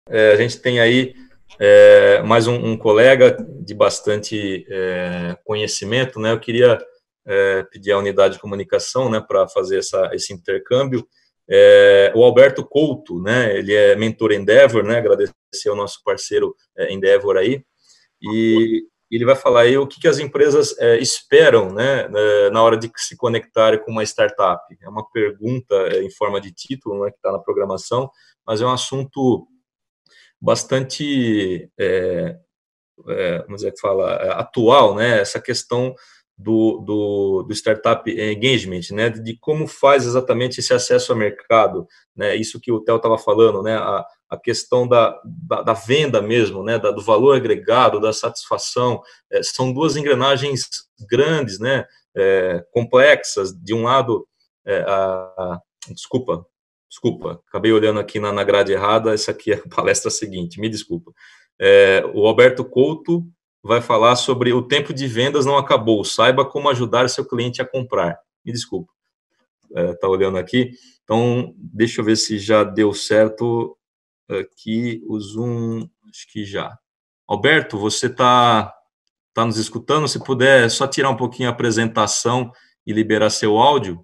A gente tem aí mais um colega de bastante conhecimento, né? Eu queria pedir à unidade de comunicação, né, para fazer esse intercâmbio. O Alberto Couto, né? Ele é mentor Endeavor, né? Agradecer ao nosso parceiro Endeavor aí. E ele vai falar aí o que as empresas esperam, né, na hora de se conectar com uma startup. É uma pergunta em forma de título, né, que está na programação, mas é um assunto bastante, vamos dizer que fala, atual, né, essa questão do Startup Engagement, né, de como faz exatamente esse acesso ao mercado, né, isso que o Theo estava falando, né, a questão da venda mesmo, né, do valor agregado, da satisfação, são duas engrenagens grandes, né, complexas. De um lado, desculpa, acabei olhando aqui na grade errada, essa aqui é a palestra seguinte, me desculpa. O Alberto Couto vai falar sobre o tempo de vendas não acabou, saiba como ajudar seu cliente a comprar. Me desculpa, tá olhando aqui. Então, deixa eu ver se já deu certo aqui o Zoom, acho que já. Alberto, você tá nos escutando? Se puder, só tirar um pouquinho a apresentação e liberar seu áudio.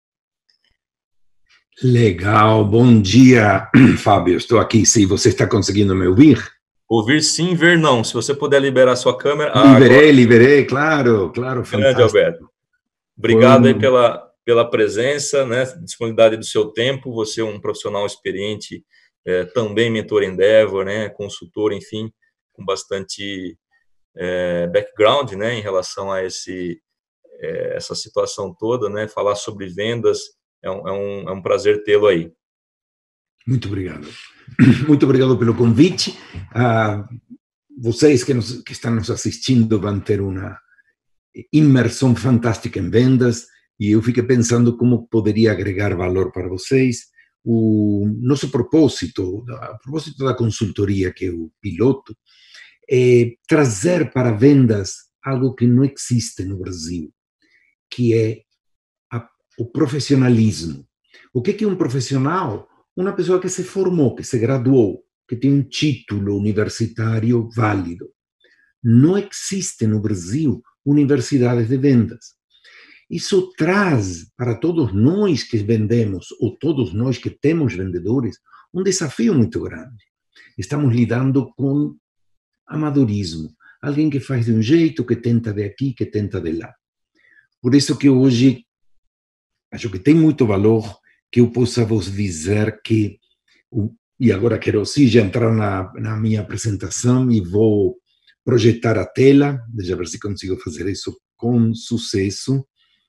Legal, bom dia, Fábio, estou aqui, sim, você está conseguindo me ouvir? Ouvir sim, ver não. Se você puder liberar sua câmera... Liberei, claro, fantástico. Grande, Alberto. Obrigado aí pela presença, né, disponibilidade do seu tempo. Você é um profissional experiente, também mentor Endeavor, né, consultor, enfim, com bastante background, né, em relação a essa situação toda, né, falar sobre vendas, é um prazer tê-lo aí. Muito obrigado pelo convite. Vocês que estão nos assistindo vão ter uma imersão fantástica em vendas e eu fiquei pensando como poderia agregar valor para vocês. O nosso propósito, a propósito da consultoria que eu piloto, é trazer para vendas algo que não existe no Brasil, que é o profissionalismo. O que é um profissional? Uma pessoa que se formou, que se graduou, que tem um título universitário válido. Não existe no Brasil universidades de vendas. Isso traz para todos nós que vendemos, ou todos nós que temos vendedores, um desafio muito grande. Estamos lidando com amadorismo. Alguém que faz de um jeito, que tenta de aqui, que tenta de lá. Por isso que hoje acho que tem muito valor que eu possa vos dizer que, e agora quero sim já entrar na minha apresentação e vou projetar a tela, deixa eu ver se consigo fazer isso com sucesso.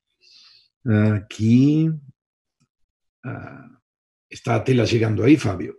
Aqui, está a tela chegando aí, Fábio?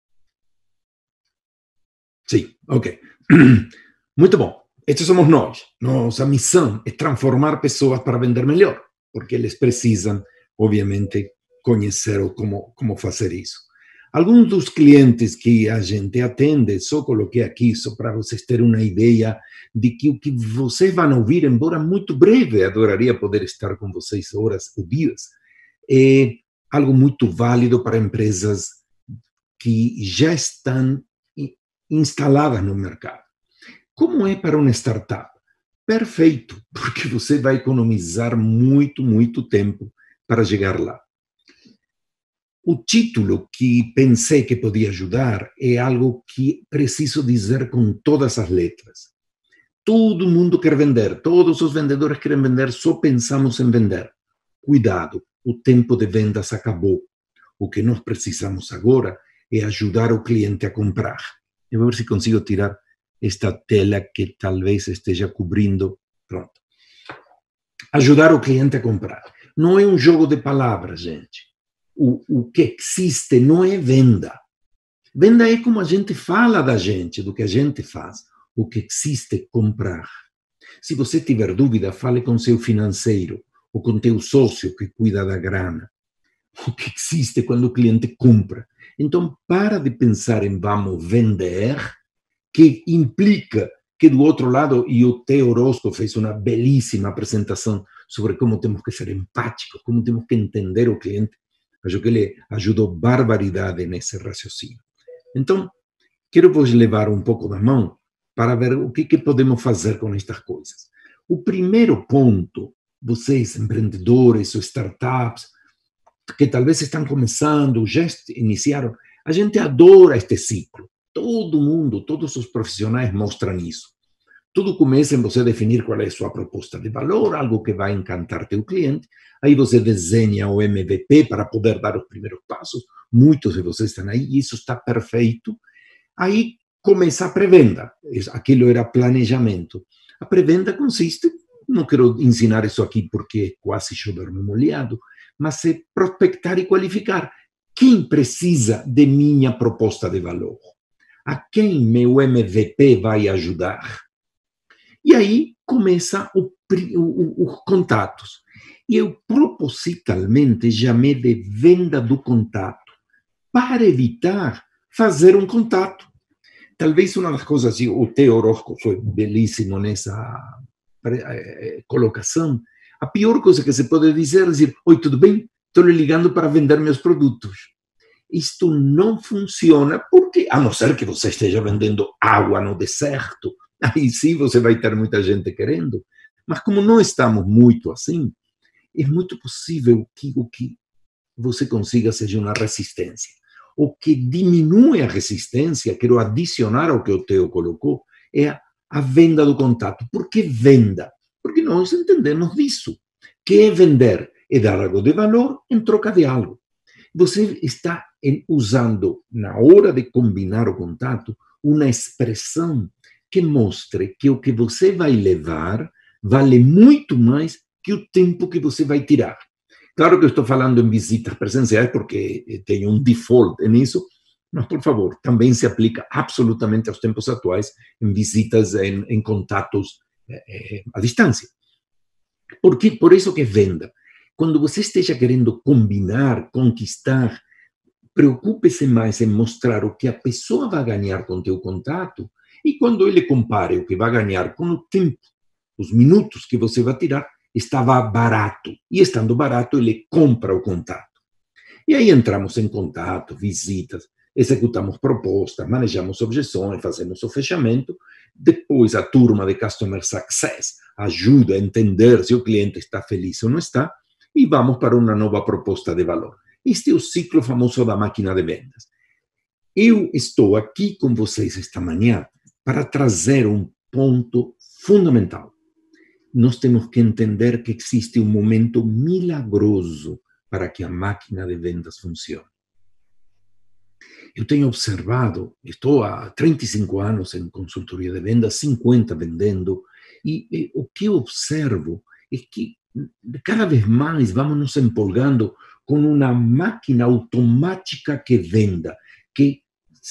Sim, ok. Muito bom. Estes somos nós. Nossa missão é transformar pessoas para vender melhor, porque eles precisam, obviamente, conhecer como fazer isso. Alguns dos clientes que a gente atende, só coloquei aqui, só para vocês terem uma ideia de que o que vocês vão ouvir, embora muito breve, adoraria poder estar com vocês horas ou dias, é algo muito válido para empresas que já estão instaladas no mercado. Como é para uma startup? Perfeito, porque você vai economizar muito tempo para chegar lá. O título que pensei que podia ajudar é algo que preciso dizer com todas as letras. Todo mundo quer vender, todos os vendedores querem vender, só pensamos em vender. Cuidado, o tempo de vendas acabou. O que nós precisamos agora é ajudar o cliente a comprar. Eu vou ver se consigo tirar esta tela que talvez esteja cobrindo. Pronto. Ajudar o cliente a comprar. Não é um jogo de palavras, gente. O que existe não é venda. Venda é como a gente fala da gente, do que a gente faz. O que existe é comprar. Se você tiver dúvida, fale com seu financeiro ou com teu sócio que cuida da grana. O que existe é quando o cliente compra. Então, para de pensar em vamos vender, que implica que do outro lado, e o Theo Orozco fez uma belíssima apresentação sobre como temos que ser empáticos, como temos que entender o cliente. Acho que ele ajudou barbaridade nesse raciocínio. Então, quero vos levar um pouco da mão para ver o que podemos fazer com estas coisas. O primeiro ponto, vocês, empreendedores ou startups, que talvez estão começando, já iniciaram, a gente adora este ciclo. Todo mundo, todos os profissionais mostram isso. Tudo começa em você definir qual é a sua proposta de valor, algo que vai encantar teu cliente. Aí você desenha o MVP para poder dar os primeiros passos. Muitos de vocês estão aí, isso está perfeito. Aí começa a pré-venda. Aquilo era planejamento. A pré-venda consiste, não quero ensinar isso aqui porque é quase chover no molhado, mas é prospectar e qualificar. Quem precisa de minha proposta de valor? A quem meu MVP vai ajudar? E aí começa os contatos. E eu propositalmente chamei de venda do contato, para evitar fazer um contato. Talvez uma das coisas, o Theo Orozco foi belíssimo nessa colocação, a pior coisa que se pode dizer é dizer: oi, tudo bem? Estou lhe ligando para vender meus produtos. Isto não funciona, porque, a não ser que você esteja vendendo água no deserto, aí sim você vai ter muita gente querendo. Mas como não estamos muito assim, é muito possível que o que você consiga seja uma resistência. O que diminui a resistência, quero adicionar ao que o Theo colocou, é a venda do contato. Por que venda? Porque nós entendemos disso. Que é vender? É dar algo de valor em troca de algo. Você está usando, na hora de combinar o contato, uma expressão que mostre que o que você vai levar vale muito mais que o tempo que você vai tirar. Claro que eu estou falando em visitas presenciais porque tem um default nisso, mas, por favor, também se aplica absolutamente aos tempos atuais em visitas, em contatos à distância. Por isso que venda. Quando você esteja querendo combinar, conquistar, preocupe-se mais em mostrar o que a pessoa vai ganhar com o teu contato, e quando ele compare o que vai ganhar com o tempo, os minutos que você vai tirar, estava barato. E estando barato, ele compra o contato. E aí entramos em contato, visitas, executamos propostas, manejamos objeções, fazemos o fechamento. Depois, a turma de Customer Success ajuda a entender se o cliente está feliz ou não está, e vamos para uma nova proposta de valor. Este é o ciclo famoso da máquina de vendas. Eu estou aqui com vocês esta manhã para trazer um ponto fundamental. Nós temos que entender que existe um momento milagroso para que a máquina de vendas funcione. Eu tenho observado, estou há 35 anos em consultoria de vendas, 50 vendendo, e o que eu observo é que cada vez mais vamos nos empolgando com uma máquina automática que venda, que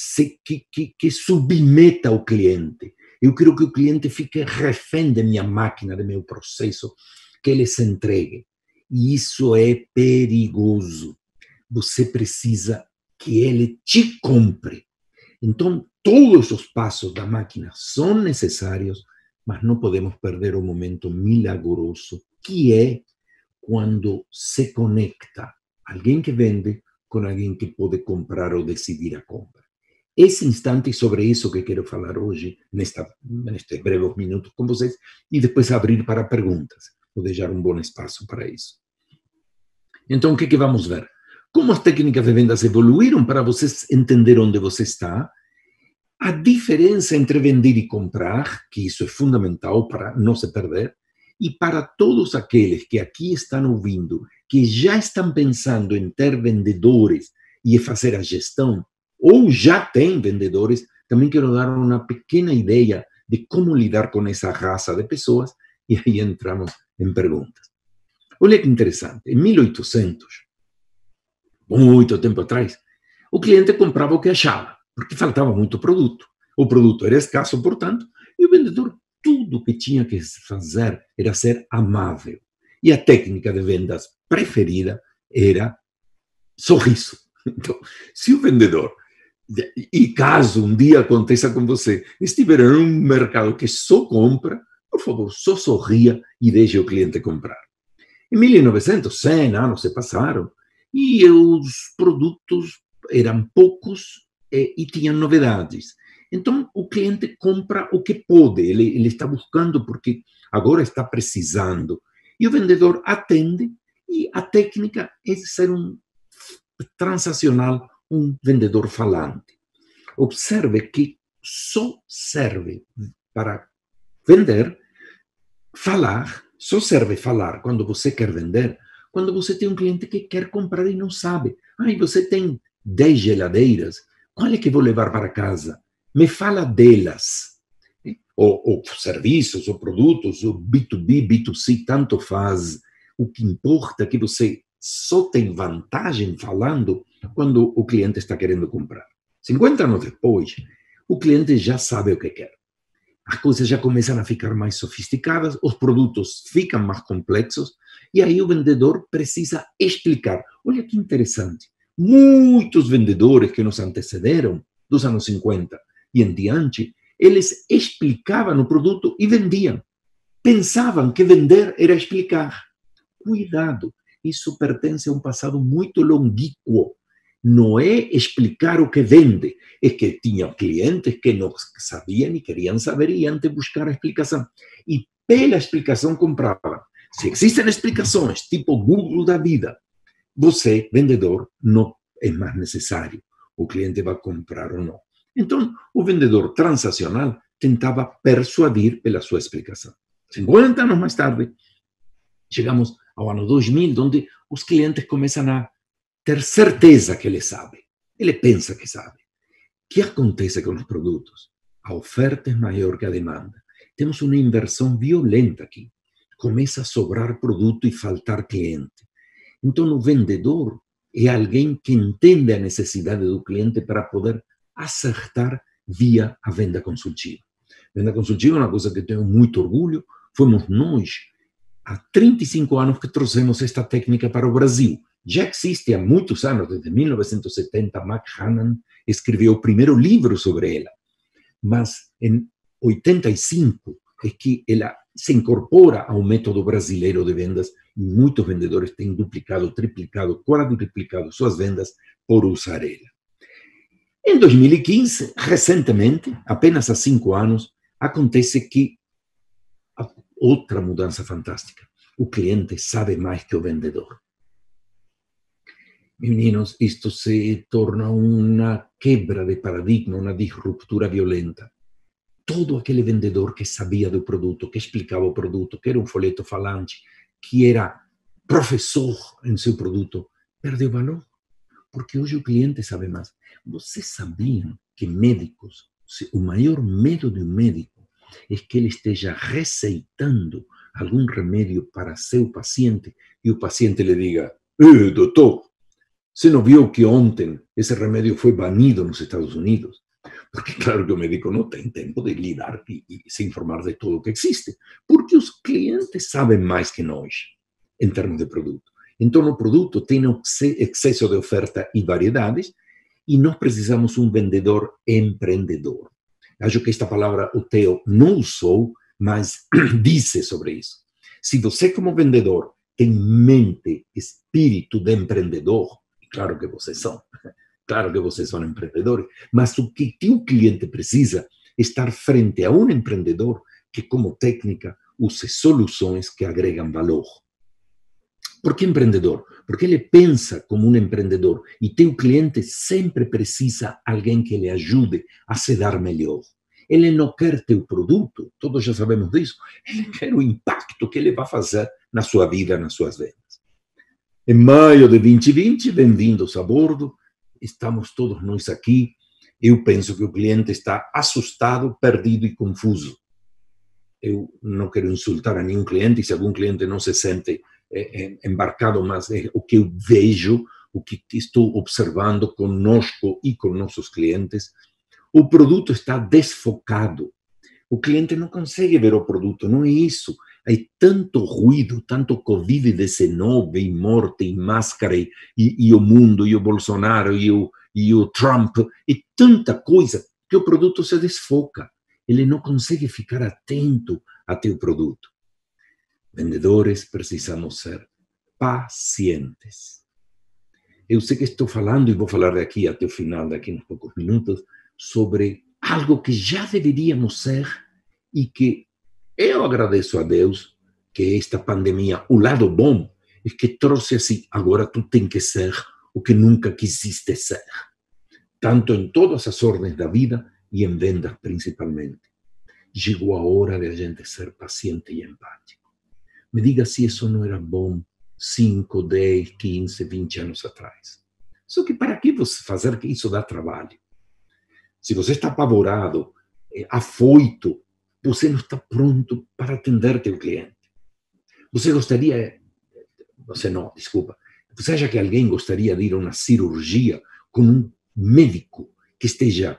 submeta o cliente. Eu quero que o cliente fique refém da minha máquina, do meu processo, que ele se entregue. E isso é perigoso. Você precisa que ele te compre. Então, todos os passos da máquina são necessários, mas não podemos perder o momento milagroso, que é quando se conecta alguém que vende com alguém que pode comprar ou decidir a compra. Esse instante, é sobre isso que quero falar hoje, nestes breves minutos com vocês, e depois abrir para perguntas. Vou deixar um bom espaço para isso. Então, o que vamos ver? Como as técnicas de vendas evoluíram para vocês entenderem onde você está, a diferença entre vender e comprar, que isso é fundamental para não se perder, e para todos aqueles que aqui estão ouvindo, que já estão pensando em ter vendedores e fazer a gestão, ou já têm vendedores, também quero dar uma pequena ideia de como lidar com essa raça de pessoas, e aí entramos em perguntas. Olha que interessante, em 1800, muito tempo atrás, o cliente comprava o que achava, porque faltava muito produto. O produto era escasso, portanto, e o vendedor, tudo que tinha que fazer era ser amável. E a técnica de vendas preferida era sorriso. Então, se o vendedor, e caso um dia aconteça com você, estiver em um mercado que só compra, por favor, só sorria e deixe o cliente comprar. Em 1900, 100 anos se passaram, e os produtos eram poucos e tinham novidades. Então, o cliente compra o que pode, ele está buscando porque agora está precisando. E o vendedor atende, e a técnica é ser um transacional, um vendedor falante. Observe que só serve para vender, falar, só serve falar quando você quer vender, quando você tem um cliente que quer comprar e não sabe. Ai, você tem 10 geladeiras, qual é que vou levar para casa? Me fala delas. Ou serviços, ou produtos, ou B2B, B2C, tanto faz. O que importa é que você só tem vantagem falando quando o cliente está querendo comprar. 50 anos depois, o cliente já sabe o que quer. As coisas já começam a ficar mais sofisticadas, os produtos ficam mais complexos, e aí o vendedor precisa explicar. Olha que interessante. Muitos vendedores que nos antecederam, dos anos 50 e em diante, eles explicavam o produto e vendiam. Pensavam que vender era explicar. Cuidado, isso pertence a um passado muito longínquo. Não é explicar o que vende, é que tinha clientes que não sabiam e queriam saber e iam buscar a explicação. E pela explicação compravam. Se existem explicações, tipo Google da vida, você, vendedor, não é mais necessário. O cliente vai comprar ou não. Então, o vendedor transacional tentava persuadir pela sua explicação. 50 anos mais tarde, chegamos ao ano 2000, onde os clientes começam a ter certeza que ele sabe. Ele pensa que sabe. O que acontece com os produtos? A oferta é maior que a demanda. Temos uma inversão violenta aqui. Começa a sobrar produto e faltar cliente. Então, o vendedor é alguém que entende a necessidade do cliente para poder acertar via a venda consultiva. Venda consultiva é uma coisa que eu tenho muito orgulho. Fomos nós, há 35 anos, que trouxemos esta técnica para o Brasil. Já existe há muitos anos, desde 1970, Mac Hannan escreveu o primeiro livro sobre ela. Mas em 85 é que ela se incorpora ao método brasileiro de vendas e muitos vendedores têm duplicado, triplicado, quadruplicado suas vendas por usar ela. Em 2015, recentemente, apenas há 5 anos, acontece que outra mudança fantástica. O cliente sabe mais que o vendedor. Meninos, isto se torna uma quebra de paradigma, uma disruptura violenta. Todo aquele vendedor que sabia do produto, que explicava o produto, que era um folheto falante, que era professor em seu produto, perdeu valor. Porque hoje o cliente sabe mais. Vocês sabiam que médicos, o maior medo de um médico é que ele esteja receitando algum remédio para seu paciente e o paciente lhe diga: doutor, você não viu que ontem esse remédio foi banido nos Estados Unidos? Porque, claro, que o médico não tem tempo de lidar e se informar de tudo o que existe. Porque os clientes sabem mais que nós, em termos de produto. Então, o produto tem excesso de oferta e variedades, e nós precisamos um vendedor empreendedor. Acho que esta palavra o Theo não usou, mas disse sobre isso. Se você, como vendedor, tem mente, espírito de empreendedor, claro que vocês são empreendedores, mas o que o cliente precisa é estar frente a um empreendedor que, como técnica, use soluções que agregam valor. Por que empreendedor? Porque ele pensa como um empreendedor e teu cliente sempre precisa de alguém que lhe ajude a se dar melhor. Ele não quer teu produto, todos já sabemos disso, ele quer o impacto que ele vai fazer na sua vida, nas suas vendas. Em maio de 2020, bem-vindos a bordo, estamos todos nós aqui. Eu penso que o cliente está assustado, perdido e confuso. Eu não quero insultar a nenhum cliente, e se algum cliente não se sente embarcado, mas é o que eu vejo, o que estou observando conosco e com nossos clientes. O produto está desfocado. O cliente não consegue ver o produto, não é isso. Há tanto ruído, tanto Covid-19, e morte, e máscara, e o mundo, e o Bolsonaro, e o Trump, e tanta coisa que o produto se desfoca. Ele não consegue ficar atento a teu produto. Vendedores, precisamos ser pacientes. Eu sei que estou falando, e vou falar daqui até o final, daqui a uns poucos minutos, sobre algo que já deveríamos ser e que eu agradeço a Deus que esta pandemia, o lado bom, é que trouxe assim, agora tu tem que ser o que nunca quisiste ser. Tanto em todas as ordens da vida e em vendas principalmente. Chegou a hora de a gente ser paciente e empático. Me diga se isso não era bom 5, 10, 15, 20 anos atrás. Só que para que você fazer que isso dá trabalho? Se você está apavorado, afoito, você não está pronto para atender teu cliente. Você gostaria, você não, desculpa, você acha que alguém gostaria de ir a uma cirurgia com um médico que esteja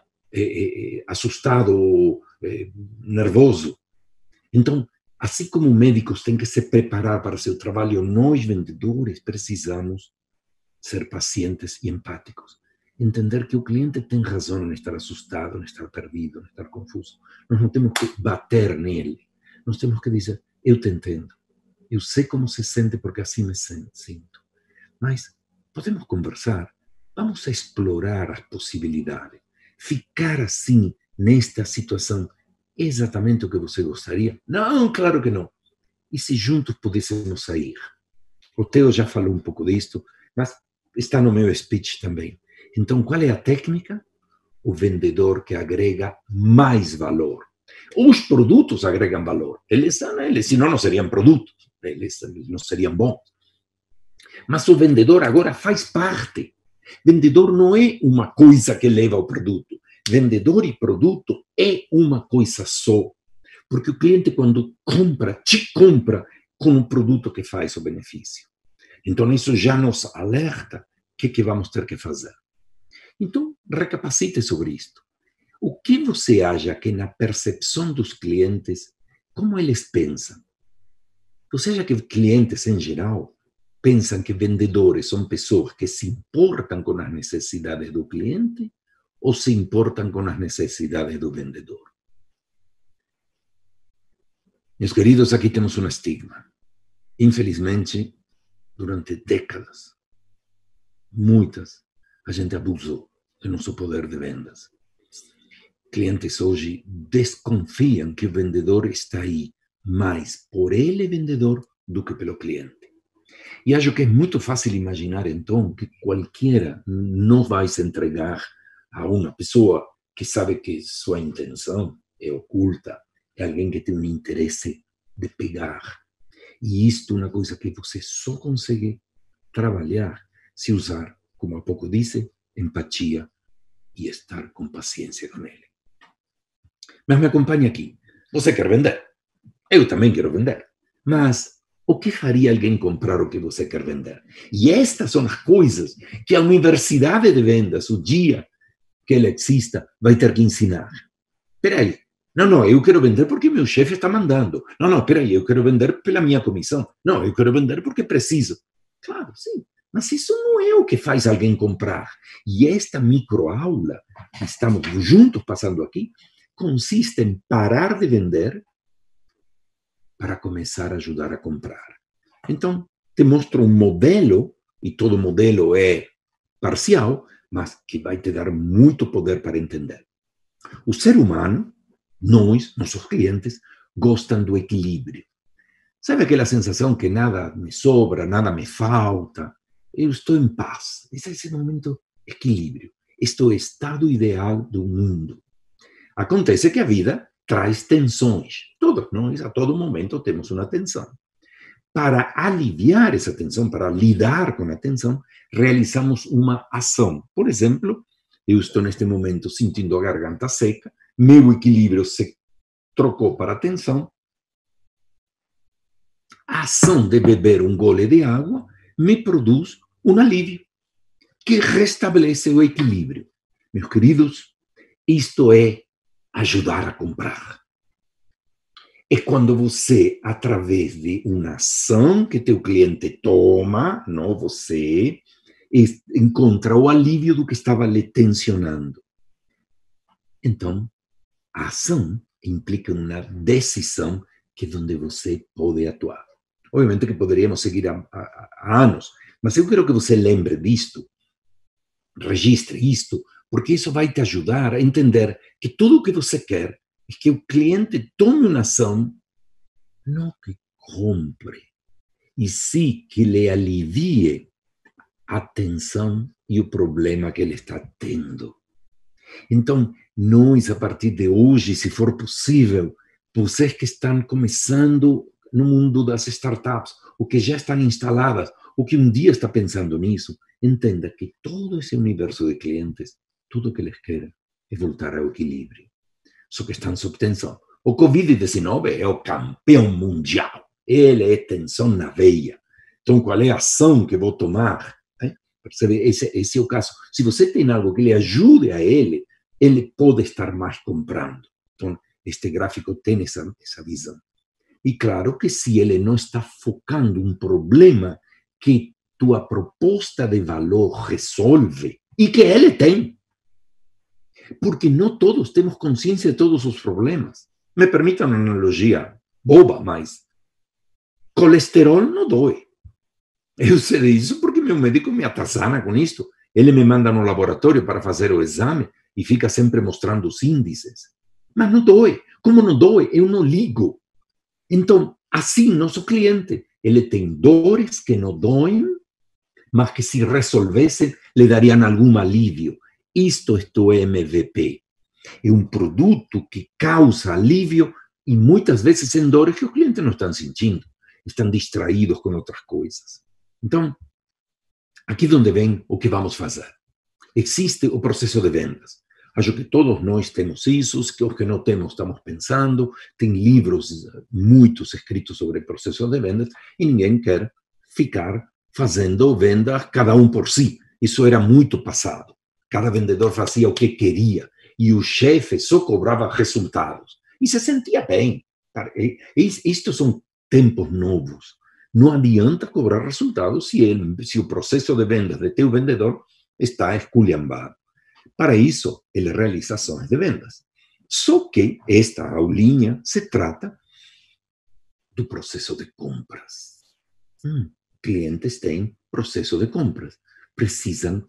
assustado ou nervoso? Então, assim como médicos têm que se preparar para seu trabalho, nós vendedores precisamos ser pacientes e empáticos. Entender que o cliente tem razão em estar assustado, em estar perdido, em estar confuso. Nós não temos que bater nele. Nós temos que dizer, eu te entendo. Eu sei como se sente porque assim me sinto. Mas podemos conversar. Vamos a explorar as possibilidades. Ficar assim, nesta situação, é exatamente o que você gostaria? Não, claro que não. E se juntos pudéssemos sair? O Theo já falou um pouco disto, mas está no meu speech também. Então, qual é a técnica? O vendedor que agrega mais valor. Os produtos agregam valor. Eles senão não seriam produtos. Eles não seriam bons. Mas o vendedor agora faz parte. Vendedor não é uma coisa que leva ao produto. Vendedor e produto é uma coisa só. Porque o cliente, quando compra, te compra com o produto que faz o benefício. Então, isso já nos alerta o que vamos ter que fazer. Então, recapacite sobre isto. O que você acha que na percepção dos clientes, como eles pensam? Você acha que clientes, em geral, pensam que vendedores são pessoas que se importam com as necessidades do cliente ou se importam com as necessidades do vendedor? Meus queridos, aqui temos um estigma. Infelizmente, durante décadas, muitas, a gente abusou do nosso poder de vendas. Clientes hoje desconfiam que o vendedor está aí mais por ele, vendedor, do que pelo cliente. E acho que é muito fácil imaginar, então, que qualquer não vai se entregar a uma pessoa que sabe que sua intenção é oculta, é alguém que tem um interesse de pegar. E isto é uma coisa que você só consegue trabalhar se usar, como há pouco disse, empatia e estar com paciência com ele. Mas me acompanhe aqui. Você quer vender? Eu também quero vender. Mas o que faria alguém comprar o que você quer vender? E estas são as coisas que a universidade de vendas, o dia que ela exista, vai ter que ensinar. Espera aí. Não, eu quero vender porque meu chefe está mandando. Não, espera aí, eu quero vender pela minha comissão. Não, eu quero vender porque preciso. Claro, sim. Mas isso não é o que faz alguém comprar. E esta microaula que estamos juntos passando aqui, consiste em parar de vender para começar a ajudar a comprar. Então, te mostro um modelo, e todo modelo é parcial, mas que vai te dar muito poder para entender. O ser humano, nós, nossos clientes, gostam do equilíbrio. Sabe aquela sensação que nada me sobra, nada me falta? Eu estou em paz. Esse é esse momento equilíbrio. Este é o estado ideal do mundo. Acontece que a vida traz tensões. Todos nós, a todo momento, temos uma tensão. Para aliviar essa tensão, para lidar com a tensão, realizamos uma ação. Por exemplo, eu estou neste momento sentindo a garganta seca, meu equilíbrio se trocou para a tensão. A ação de beber um gole de água me produz um alívio, que restabelece o equilíbrio. Meus queridos, isto é ajudar a comprar. É quando você, através de uma ação que teu cliente toma, não você, encontra o alívio do que estava lhe tensionando. Então, a ação implica uma decisão que é onde você pode atuar. Obviamente que poderíamos seguir há anos, mas eu quero que você lembre disto, registre isto, porque isso vai te ajudar a entender que tudo o que você quer é que o cliente tome uma ação, não que compre, e sim que lhe alivie a tensão e o problema que ele está tendo. Então, nós, a partir de hoje, se for possível, vocês que estão começando no mundo das startups, ou que já estão instaladas, ou que um dia está pensando nisso, entenda que todo esse universo de clientes, tudo o que eles querem é voltar ao equilíbrio. Só que estão sob tensão. O Covid-19 é o campeão mundial. Ele é tensão na veia. Então, qual é a ação que vou tomar? Percebe? Esse é o caso. Se você tem algo que lhe ajude a ele pode estar mais comprando. Então, este gráfico tem essa visão. E claro que se ele não está focando um problema que tua proposta de valor resolve, e que ele tem, porque não todos temos consciência de todos os problemas. Me permitam uma analogia boba, mas colesterol não dói. Eu sei disso porque meu médico me atazana com isto. Ele me manda no laboratório para fazer o exame e fica sempre mostrando os índices. Mas não dói. Como não dói, eu não ligo. Então, assim, nosso cliente, ele tem dores que não doem, mas que se resolvessem, lhe dariam algum alívio. Isto é o MVP. É um produto que causa alívio e muitas vezes em dores que o cliente não está sentindo. Estão distraídos com outras coisas. Então, aqui é onde vem o que vamos fazer. Existe o processo de vendas. Acho que todos nós temos isso, que os que não temos estamos pensando, tem livros muitos escritos sobre o processo de vendas e ninguém quer ficar fazendo vendas cada um por si. Isso era muito passado. Cada vendedor fazia o que queria e o chefe só cobrava resultados. E se sentia bem. Estes são tempos novos. Não adianta cobrar resultados se o processo de vendas de teu vendedor está esculhambado. Para isso, ele realiza ações de vendas. Só que esta aulinha se trata do processo de compras. Clientes têm processo de compras. Precisam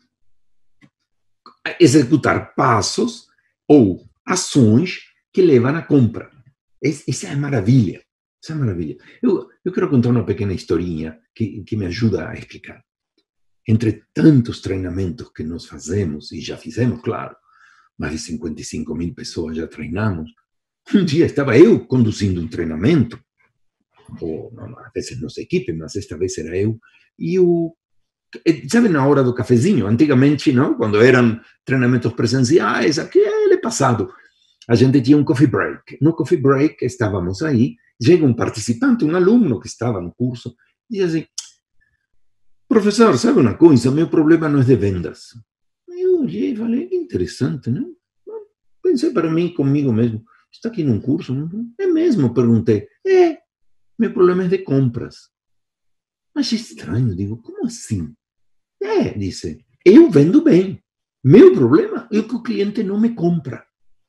executar passos ou ações que levam à compra. Essa é a maravilha. Essa é a maravilha. Eu quero contar uma pequena historinha que me ajuda a explicar. Entre tantos treinamentos que nós fazemos, e já fizemos, claro, mais de 55 mil pessoas já treinamos, um dia estava eu conduzindo um treinamento, ou às vezes nossa equipe, mas esta vez era eu, e sabe na hora do cafezinho, antigamente, não? Quando eram treinamentos presenciais, aquele passado, a gente tinha um coffee break. No coffee break estávamos aí, chega um participante, um aluno que estava no curso, e diz assim, professor, sabe uma coisa? Meu problema não é de vendas. Eu olhei e falei, que interessante, né? Pensei para mim, comigo mesmo, está aqui num curso? Não? É mesmo? Perguntei. Meu problema é de compras. Mas é estranho, digo, como assim? Disse, eu vendo bem. Meu problema é que o cliente não me compra.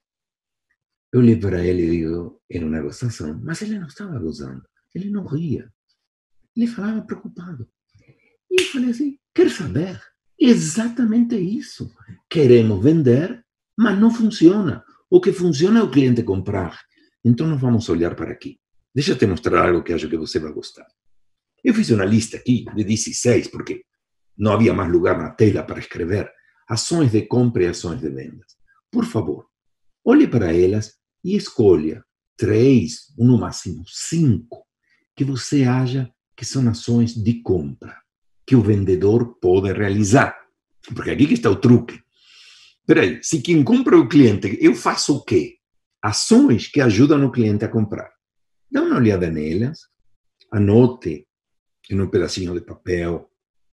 Eu olhei para ele e digo, era uma gozação, mas ele não estava gozando, ele não ria. Ele falava preocupado. E eu falei assim, quer saber? Exatamente isso. Queremos vender, mas não funciona. O que funciona é o cliente comprar. Então, nós vamos olhar para aqui. Deixa eu te mostrar algo que acho que você vai gostar. Eu fiz uma lista aqui de 16, porque não havia mais lugar na tela para escrever. Ações de compra e ações de vendas. Por favor, olhe para elas e escolha 3, ou no máximo 5, que você acha que são ações de compra, que o vendedor pode realizar. Porque aqui que está o truque. Espera aí, se quem compra é o cliente, eu faço o quê? Ações que ajudam o cliente a comprar. Dá uma olhada nelas, anote em um pedacinho de papel,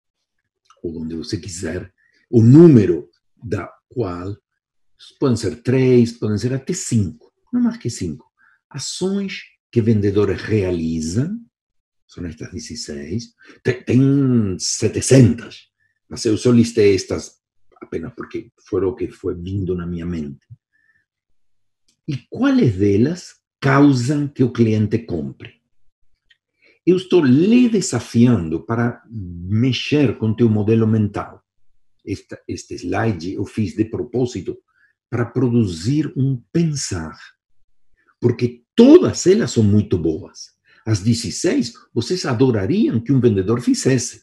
ou onde você quiser, o número da qual, podem ser 3, podem ser até 5, não mais que 5. Ações que vendedores realizam, são estas 16, tem 700, mas eu só listei estas apenas porque foram o que foi vindo na minha mente. E quais delas causam que o cliente compre? Eu estou lhe desafiando para mexer com teu modelo mental. este slide eu fiz de propósito para produzir um pensar. Porque todas elas são muito boas. As 16, vocês adorariam que um vendedor fizesse.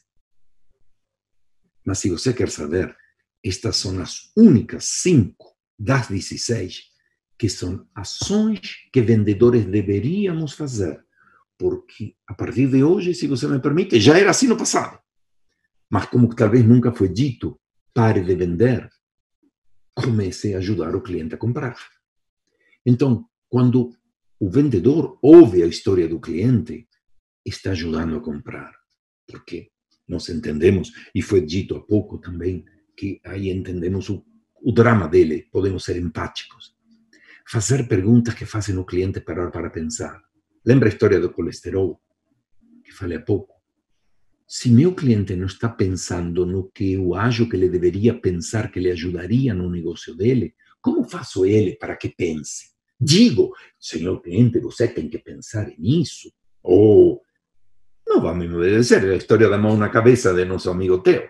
Mas se você quer saber, estas são as únicas 5 das 16 que são ações que vendedores deveríamos fazer. Porque a partir de hoje, se você me permite, já era assim no passado. Mas como talvez nunca foi dito, pare de vender, comece a ajudar o cliente a comprar. Então, quando o vendedor ouve a história do cliente, está ajudando a comprar. Porque nós entendemos, e foi dito há pouco também, que aí entendemos o drama dele, podemos ser empáticos. Fazer perguntas que fazem o cliente parar para pensar. Lembra a história do colesterol, que falei há pouco? Se meu cliente não está pensando no que eu acho que ele deveria pensar que lhe ajudaria no negócio dele, como faço ele para que pense? Digo, senhor cliente, você tem que pensar nisso. Ou, não vai me obedecer, é a história da mão na cabeça de nosso amigo Teo.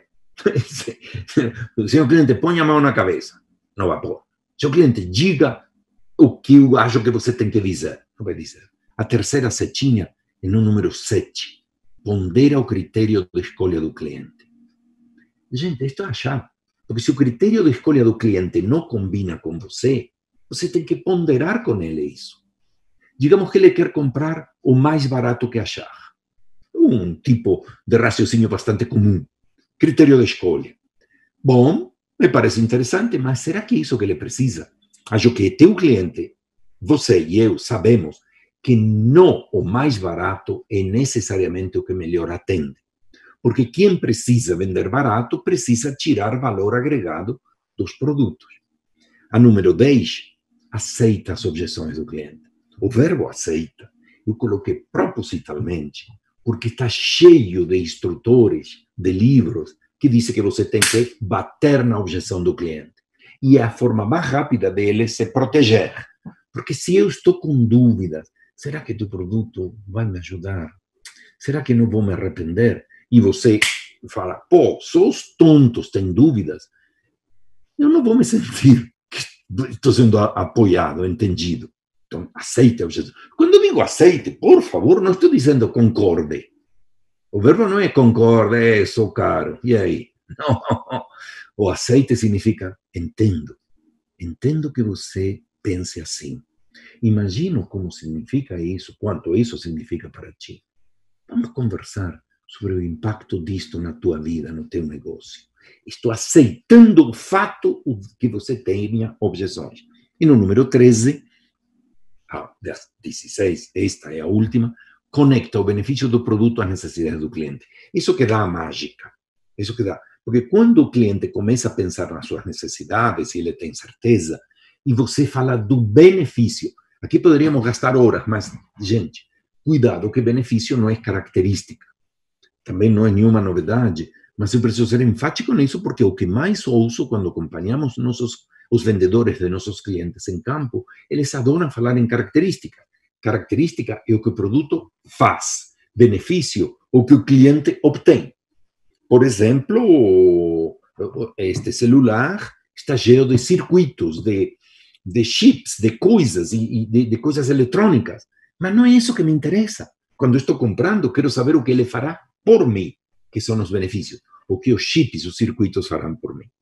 Senhor cliente, põe a mão na cabeça. Não vai pôr. Senhor cliente, diga o que eu acho que você tem que dizer. Não vai dizer. A terceira setinha é no número 7. Pondera o critério de escolha do cliente. Gente, isto é a chave. Porque se o critério de escolha do cliente não combina com você, você tem que ponderar com ele isso. Digamos que ele quer comprar o mais barato que achar. Um tipo de raciocínio bastante comum. Critério de escolha. Bom, me parece interessante, mas será que é isso que ele precisa? Acho que teu cliente, você e eu sabemos que não o mais barato é necessariamente o que melhor atende. Porque quem precisa vender barato precisa tirar valor agregado dos produtos. A número 10, aceita as objeções do cliente. O verbo aceita, eu coloquei propositalmente, porque está cheio de instrutores, de livros, que dizem que você tem que bater na objeção do cliente. E é a forma mais rápida dele se proteger. Porque se eu estou com dúvidas, será que teu produto vai me ajudar? Será que não vou me arrepender? E você fala, pô, só os tontos têm dúvidas. Eu não vou me sentir que estou sendo apoiado, entendido. Então, aceite a objeção. Quando eu digo aceite, por favor, não estou dizendo concorde. O verbo não é concorde, sou caro. E aí? Não. O aceite significa entendo. Entendo que você pense assim. Imagino como significa isso, quanto isso significa para ti. Vamos conversar sobre o impacto disto na tua vida, no teu negócio. Estou aceitando o fato que você tenha objeções. E no número 13, das 16, esta é a última, conecta o benefício do produto às necessidades do cliente. Isso que dá a mágica. Isso que dá. Porque quando o cliente começa a pensar nas suas necessidades, e ele tem certeza, e você fala do benefício, aqui poderíamos gastar horas, mas, gente, cuidado que benefício não é característica. Também não é nenhuma novidade, mas eu preciso ser enfático nisso, porque o que mais ouço quando acompanhamos os vendedores de nossos clientes em campo, eles adoram falar em característica. Característica é o que o produto faz. Benefício, o que o cliente obtém. Por exemplo, este celular está cheio de circuitos, de chips, de coisas e de coisas eletrônicas. Mas não é isso que me interessa. Quando estou comprando, quero saber o que ele fará por mim, que são os benefícios. O que os chips, os circuitos farão por mim.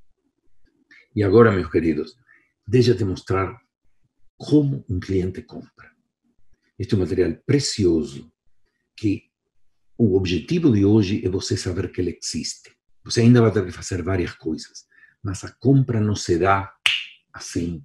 E agora, meus queridos, deixa-te mostrar como um cliente compra. Este é um material precioso que o objetivo de hoje é você saber que ele existe. Você ainda vai ter que fazer várias coisas, mas a compra não se dá assim.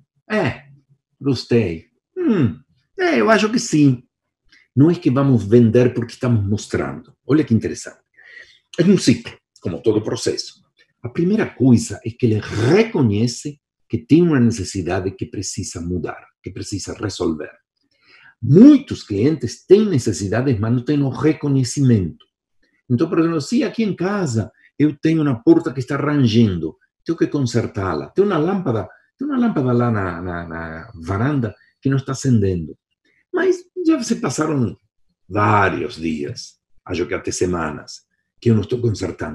Gostei. Eu acho que sim. Não é que vamos vender porque estamos mostrando. Olha que interessante. É um ciclo, como todo processo. A primeira coisa é que ele reconhece que tem uma necessidade que precisa mudar, que precisa resolver. Muitos clientes têm necessidades, mas não têm o reconhecimento. Então, por exemplo, se aqui em casa eu tenho uma porta que está rangendo, tenho que consertá-la. Tem uma lâmpada lá na varanda que não está acendendo. Mas já se passaram vários dias, acho que até semanas, que eu não estou consertando.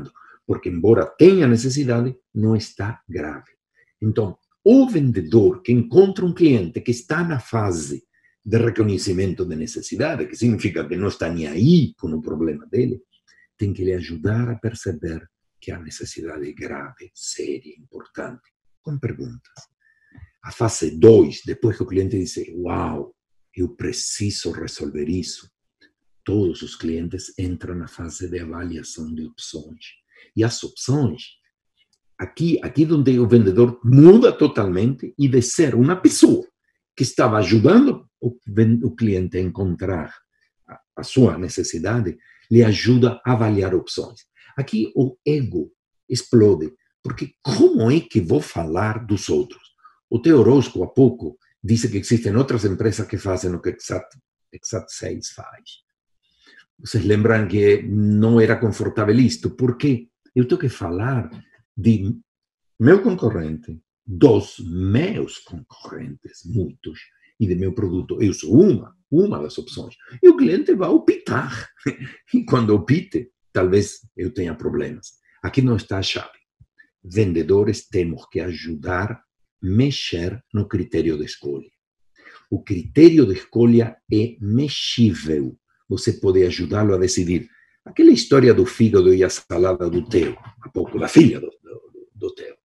porque embora tenha necessidade, não está grave. Então, o vendedor que encontra um cliente que está na fase de reconhecimento de necessidade, que significa que não está nem aí com o problema dele, tem que lhe ajudar a perceber que a necessidade é grave, séria, importante, com perguntas. A fase 2, depois que o cliente diz, uau, eu preciso resolver isso, todos os clientes entram na fase de avaliação de opções. E as opções, aqui onde o vendedor muda totalmente e de ser uma pessoa que estava ajudando o cliente a encontrar a sua necessidade, lhe ajuda a avaliar opções. Aqui o ego explode, porque como é que vou falar dos outros? O Theo Orozco, há pouco, disse que existem outras empresas que fazem o que Exact Sales faz. Vocês lembram que não era confortável isto? Porque eu tenho que falar de meu concorrente, dos meus concorrentes, muitos, e de meu produto. Eu sou uma das opções. E o cliente vai optar. E quando opte, talvez eu tenha problemas. Aqui não está a chave. Vendedores temos que ajudar a mexer no critério de escolha. O critério de escolha é mexível. Você pode ajudá-lo a decidir. Aquela história do fígado e a salada do Theo, há pouco, da filha do Theo.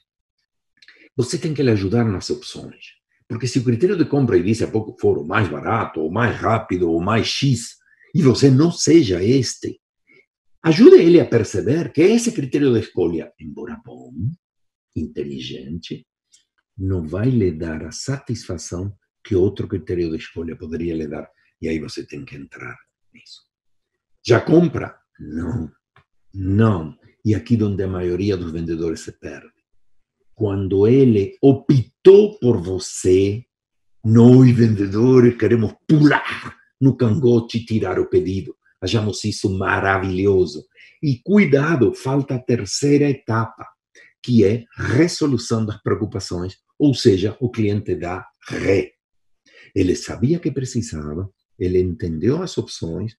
Você tem que lhe ajudar nas opções. Porque se o critério de compra, e disse há pouco, for o mais barato, ou mais rápido, ou mais X, e você não seja este, ajude ele a perceber que esse critério de escolha, embora bom, inteligente, não vai lhe dar a satisfação que outro critério de escolha poderia lhe dar. E aí você tem que entrar nisso. Já compra? Não. Não. E aqui onde a maioria dos vendedores se perde. Quando ele optou por você, nós vendedores queremos pular no cangote e tirar o pedido. Achamos isso maravilhoso. E cuidado, falta a terceira etapa, que é resolução das preocupações, ou seja, o cliente dá ré. Ele sabia que precisava, ele entendeu as opções.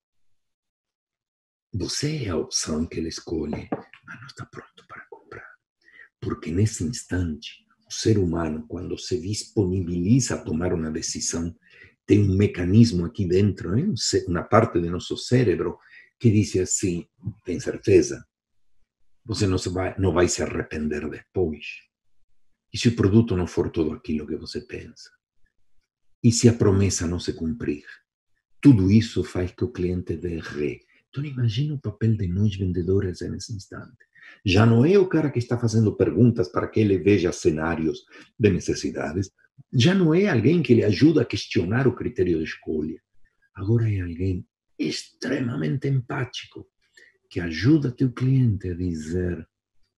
Você é a opção que ele escolhe, mas não está pronto para comprar. Porque nesse instante, o ser humano, quando se disponibiliza a tomar uma decisão, tem um mecanismo aqui dentro, uma parte do nosso cérebro, que diz assim, tem certeza, você não vai se arrepender depois. E se o produto não for tudo aquilo que você pensa? E se a promessa não se cumprir? Tudo isso faz que o cliente dê ré. Então imagina o papel de nós vendedores nesse instante. Já não é o cara que está fazendo perguntas para que ele veja cenários de necessidades. Já não é alguém que lhe ajuda a questionar o critério de escolha. Agora é alguém extremamente empático que ajuda teu cliente a dizer: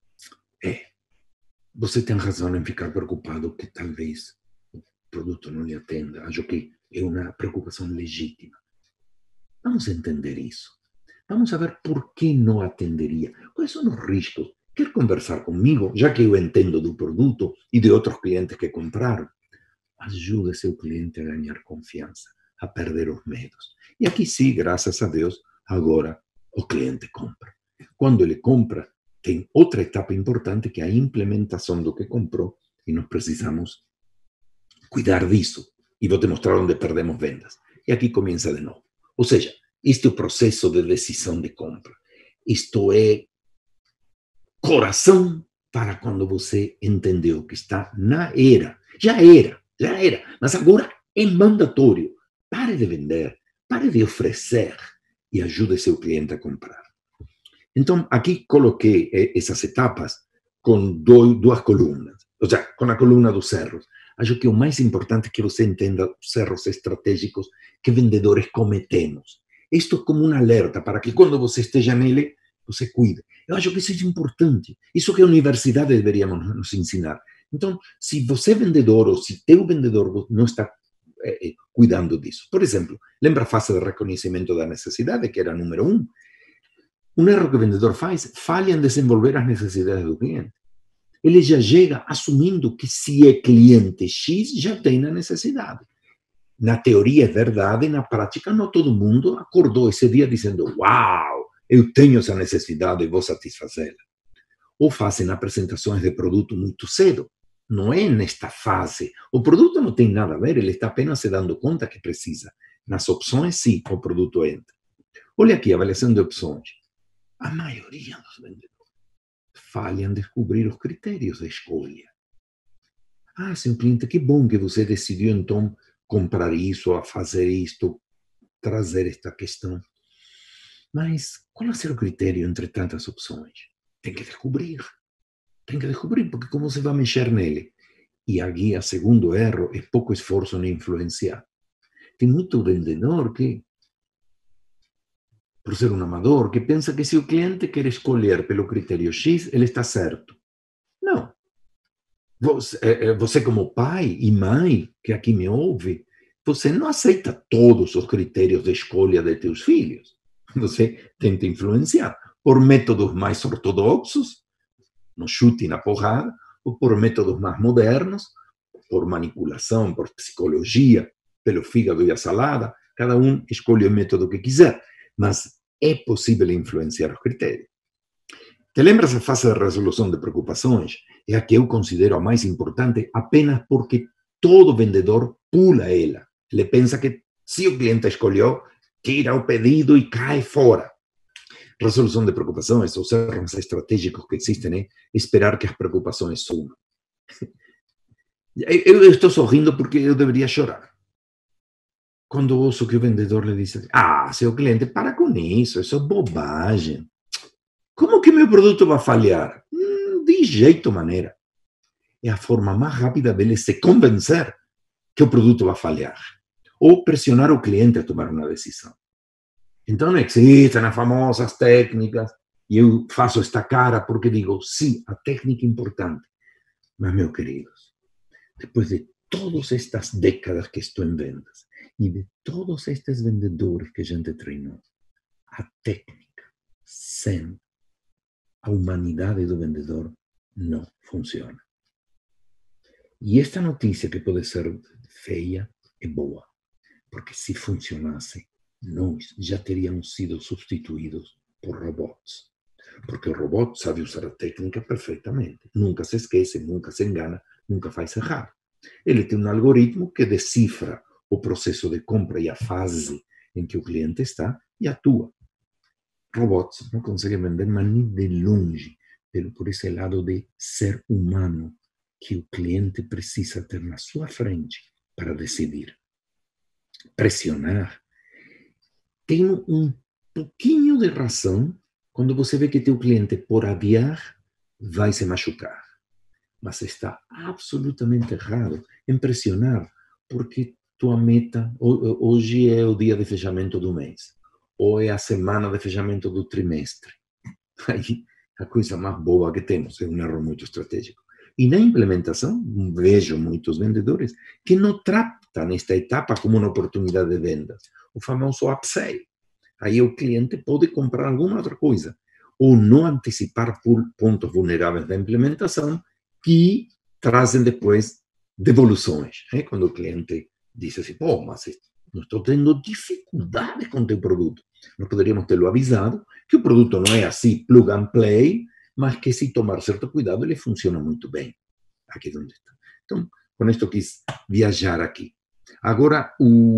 você tem razão em ficar preocupado que talvez o produto não lhe atenda. Acho que é uma preocupação legítima. Vamos entender isso. Vamos saber por que não atenderia. Quais são os riscos? Quer conversar comigo, já que eu entendo do produto e de outros clientes que compraram? Ajude seu cliente a ganhar confiança, a perder os medos. E aqui sim, graças a Deus, agora o cliente compra. Quando ele compra, tem outra etapa importante que é a implementação do que comprou e nós precisamos cuidar disso. E vou te mostrar onde perdemos vendas. E aqui começa de novo. Ou seja, este é o processo de decisão de compra. Isto é coração para quando você entendeu que está na era. Já era. Mas agora é mandatório. Pare de vender, pare de oferecer e ajude seu cliente a comprar. Então, aqui coloquei essas etapas com duas colunas. Ou seja, com a coluna dos erros. Acho que o mais importante é que você entenda os erros estratégicos que vendedores cometemos. Isto é como um alerta para que quando você esteja nele, você cuide. Eu acho que isso é importante. Isso que a universidade deveria nos ensinar. Então, se você é vendedor ou se teu vendedor não está cuidando disso. Por exemplo, lembra a fase de reconhecimento da necessidade, que era a número 1? Um erro que o vendedor faz, falha em desenvolver as necessidades do cliente. Ele já chega assumindo que se é cliente X, já tem a necessidade. Na teoria é verdade, na prática não todo mundo acordou esse dia dizendo: uau, eu tenho essa necessidade e vou satisfazê-la. Ou fazem apresentações de produto muito cedo. Não é nesta fase. O produto não tem nada a ver, ele está apenas se dando conta que precisa. Nas opções, sim, o produto entra. Olha aqui, avaliação de opções. A maioria dos vendedores falham em descobrir os critérios de escolha. Ah, seu cliente, que bom que você decidiu, então, comprar isso, a fazer isto, trazer esta questão. Mas qual vai ser o critério entre tantas opções? Tem que descobrir. Tem que descobrir, porque como você vai mexer nele? E aqui, o segundo erro, é pouco esforço em influenciar. Tem muito vendedor que, por ser um amador, que pensa que se o cliente quer escolher pelo critério X, ele está certo. Não. Você como pai e mãe, que aqui me ouve, você não aceita todos os critérios de escolha de teus filhos. Você tenta influenciar por métodos mais ortodoxos, no chute e na porrada, ou por métodos mais modernos, por manipulação, por psicologia, pelo fígado e a salada. Cada um escolhe o método que quiser, mas é possível influenciar os critérios. Te lembras a fase de resolução de preocupações? É a que eu considero a mais importante apenas porque todo vendedor pula ela. Ele pensa que se o cliente escolheu, tira o pedido e cai fora. Resolução de preocupações, os erros estratégicos que existem é esperar que as preocupações sumam. Eu estou sorrindo porque eu deveria chorar. Quando ouço que o vendedor lhe diz assim, seu cliente, para com isso é bobagem. Como que meu produto vai falhar? De jeito maneira. É a forma mais rápida dele se convencer que o produto vai falhar. Ou pressionar o cliente a tomar uma decisão. Então existem as famosas técnicas, e eu faço esta cara porque digo, sim, a técnica é importante. Mas, meus queridos, depois de todas estas décadas que estou em vendas, e de todos estes vendedores que a gente treinou, a técnica, sem a humanidade do vendedor, não funciona. E esta notícia, que pode ser feia, é boa. Porque se funcionasse, nós já teríamos sido substituídos por robots. Porque o robô sabe usar a técnica perfeitamente. Nunca se esquece, nunca se engana, nunca faz errado. Ele tem um algoritmo que decifra o processo de compra e a fase em que o cliente está e atua. Robots não conseguem vender, mas nem de longe, por esse lado de ser humano que o cliente precisa ter na sua frente para decidir. Pressionar tem um pouquinho de razão quando você vê que teu cliente, por adiar, vai se machucar. Mas está absolutamente errado em pressionar, porque tua meta, hoje é o dia de fechamento do mês, ou é a semana de fechamento do trimestre. Aí, a coisa mais boa que temos é um erro muito estratégico. E na implementação, vejo muitos vendedores que não tratam esta etapa como uma oportunidade de vendas, o famoso upsell. Aí o cliente pode comprar alguma outra coisa, ou não antecipar pontos vulneráveis da implementação que trazem depois devoluções. Quando o cliente diz assim, mas não estou tendo dificuldade com o teu produto. Nós poderíamos tê-lo avisado que o produto não é assim plug and play, mas que se tomar certo cuidado, ele funciona muito bem. Aqui onde está. Então, com isto quis viajar aqui. Agora,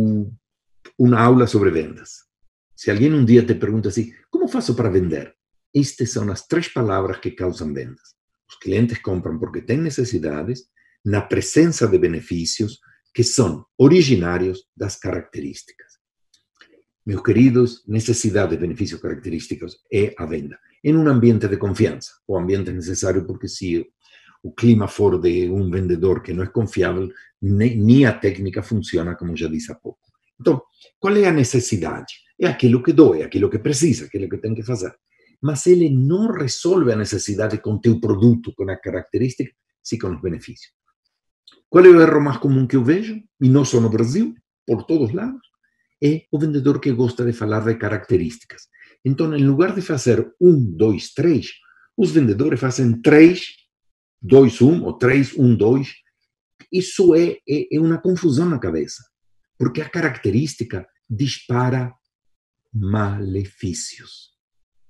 uma aula sobre vendas. Se alguém um dia te pergunta assim, como faço para vender? Estas são as 3 palavras que causam vendas. Os clientes compram porque têm necessidades, na presença de benefícios que são originários das características. Meus queridos, necessidades, benefícios, características é a venda. Em um ambiente de confiança. O ambiente é necessário porque se o clima for de um vendedor que não é confiável, nem a técnica funciona, como já disse há pouco. Então, qual é a necessidade? É aquilo que dói, é aquilo que precisa, aquilo que tem que fazer. Mas ele não resolve a necessidade com teu produto, com a característica, sim com os benefícios. Qual é o erro mais comum que eu vejo? E não só no Brasil, por todos lados. É o vendedor que gosta de falar de características. Então, em lugar de fazer 1, 2, 3, os vendedores fazem 3, 2, 1, ou 3, 1, 2. Isso é uma confusão na cabeça. Porque a característica dispara malefícios.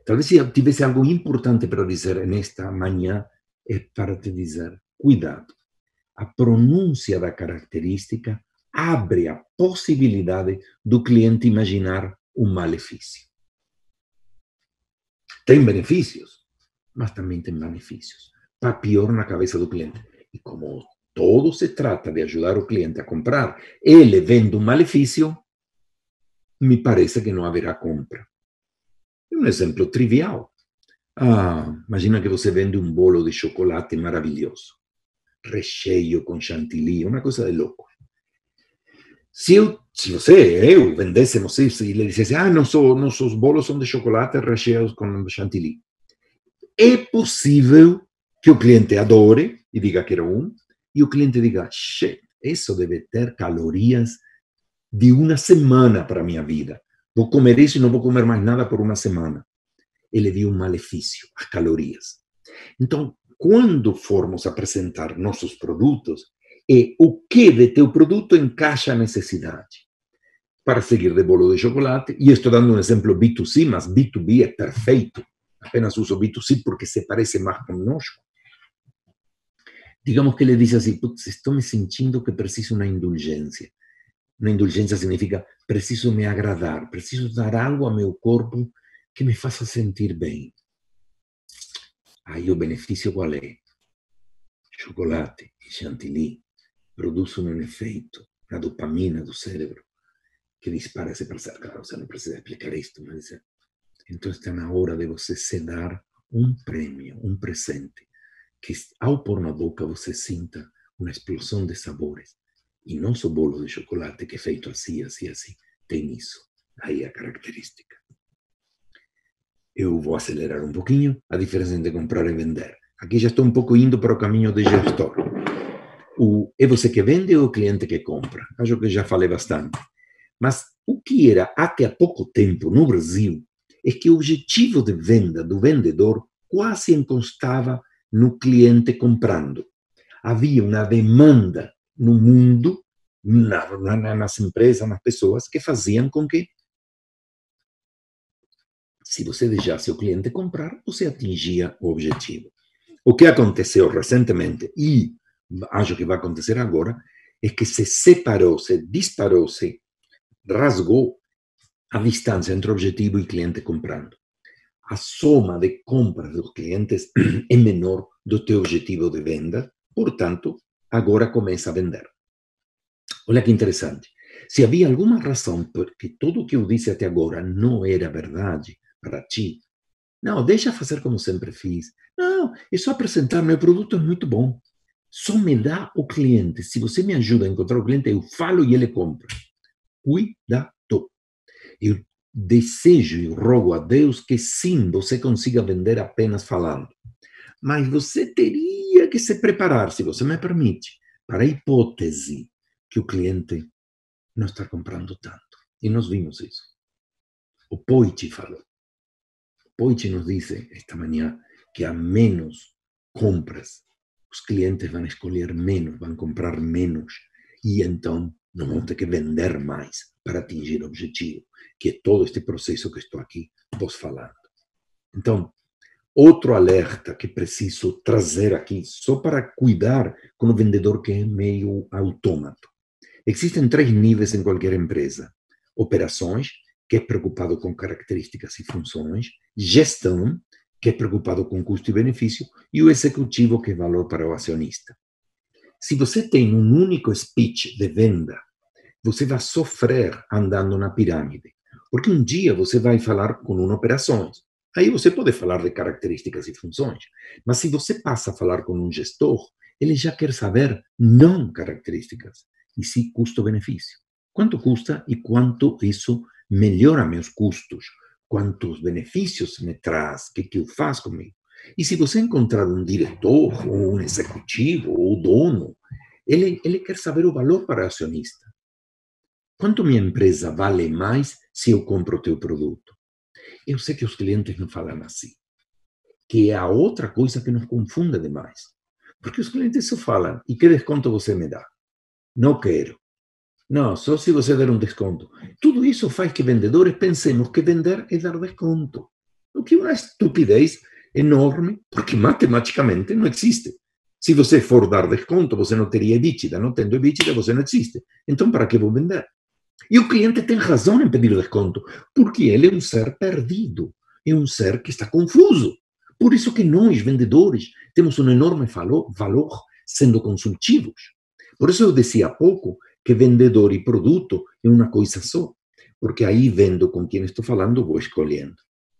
Talvez se eu tivesse algo importante para dizer nesta manhã, é para te dizer, cuidado. A pronúncia da característica abre a possibilidade do cliente imaginar um malefício. Tem benefícios, mas também tem malefícios. Para pior na cabeça do cliente. E como todo se trata de ajudar o cliente a comprar, ele vendo um malefício, me parece que não haverá compra. Um exemplo trivial. Imagina que você vende um bolo de chocolate maravilhoso, recheio com chantilly, uma coisa de louco. Se eu vendêssemos isso e ele dissesse, nossos bolos são de chocolate recheios com chantilly, é possível que o cliente adore e diga que era e o cliente diga, isso deve ter calorias de uma semana para a minha vida. Vou comer isso e não vou comer mais nada por uma semana. Ele viu um malefício, as calorias. Então, quando formos apresentar nossos produtos, é o que de teu produto encaixa a necessidade. Para seguir de bolo de chocolate, e estou dando um exemplo B2C, mas B2B é perfeito. Apenas uso B2C porque se parece mais conosco. Digamos que ele diz assim, estou me sentindo que preciso de uma indulgência. Uma indulgência significa, preciso me agradar, preciso dar algo ao meu corpo que me faça sentir bem. Aí o benefício qual é? Chocolate e chantilly produzem um efeito na dopamina do cérebro que dispara esse prazer. Claro, você não precisa explicar isto, mas então está na hora de você se dar um prêmio, um presente, que ao pôr na boca você sinta uma explosão de sabores. E não só bolo de chocolate que é feito assim, assim, assim. Tem isso. Aí a característica. Eu vou acelerar um pouquinho a diferença entre comprar e vender. Aqui já estou um pouco indo para o caminho de gestor. É você que vende ou o cliente que compra? Acho que já falei bastante. Mas o que era até há pouco tempo no Brasil é que o objetivo de venda do vendedor quase encostava no cliente comprando. Havia uma demanda no mundo, nas empresas, nas pessoas, que faziam com que, se você deixasse o cliente comprar, você atingia o objetivo. O que aconteceu recentemente, e acho que vai acontecer agora, é que se separou, se disparou, se rasgou a distância entre objetivo e cliente comprando. A soma de compras dos clientes é menor do teu objetivo de venda, portanto, agora começa a vender. Olha que interessante. Se havia alguma razão porque tudo o que eu disse até agora não era verdade para ti, não, deixa fazer como sempre fiz. Não, é só apresentar, meu produto é muito bom. Só me dá o cliente. Se você me ajuda a encontrar o cliente, eu falo e ele compra. Cuidado. Eu desejo e rogo a Deus que sim, você consiga vender apenas falando. Mas você teria que se preparar, se você me permite, para a hipótese que o cliente não está comprando tanto. E nós vimos isso. O Poit falou. O Poit nos disse esta manhã que há menos compras. Os clientes vão escolher menos, vão comprar menos. E então não vão ter que vender mais para atingir o objetivo, que é todo este processo que estou aqui vos falando. Então, outro alerta que preciso trazer aqui, só para cuidar com o vendedor que é meio autômato. Existem 3 níveis em qualquer empresa. Operações, que é preocupado com características e funções. Gestão, que é preocupado com custo e benefício. E o executivo, que é valor para o acionista. Se você tem um único speech de venda, você vai sofrer andando na pirâmide. Porque um dia você vai falar com uma operações. Aí você pode falar de características e funções. Mas se você passa a falar com um gestor, ele já quer saber não características, e sim custo-benefício. Quanto custa e quanto isso melhora meus custos? Quantos benefícios me traz? O que eu faço comigo? E se você encontrar um diretor, ou um executivo, ou dono, ele quer saber o valor para o acionista. Quanto minha empresa vale mais se eu compro o teu produto? Eu sei que os clientes não falam assim, que é a outra coisa que nos confunde demais. Porque os clientes só falam, e que desconto você me dá? Não quero. Não, só se você der um desconto. Tudo isso faz que vendedores pensemos que vender é dar desconto. o que é uma estupidez enorme, porque matematicamente não existe. Se você for dar desconto, você não teria EBITDA. Não tendo EBITDA, você não existe. Então, para que vou vender? E o cliente tem razão em pedir desconto, porque ele é um ser perdido, é um ser que está confuso. Por isso que nós, vendedores, temos um enorme valor sendo consultivos. Por isso eu dizia há pouco que vendedor e produto é uma coisa só, porque aí vendo com quem estou falando, vou escolhendo.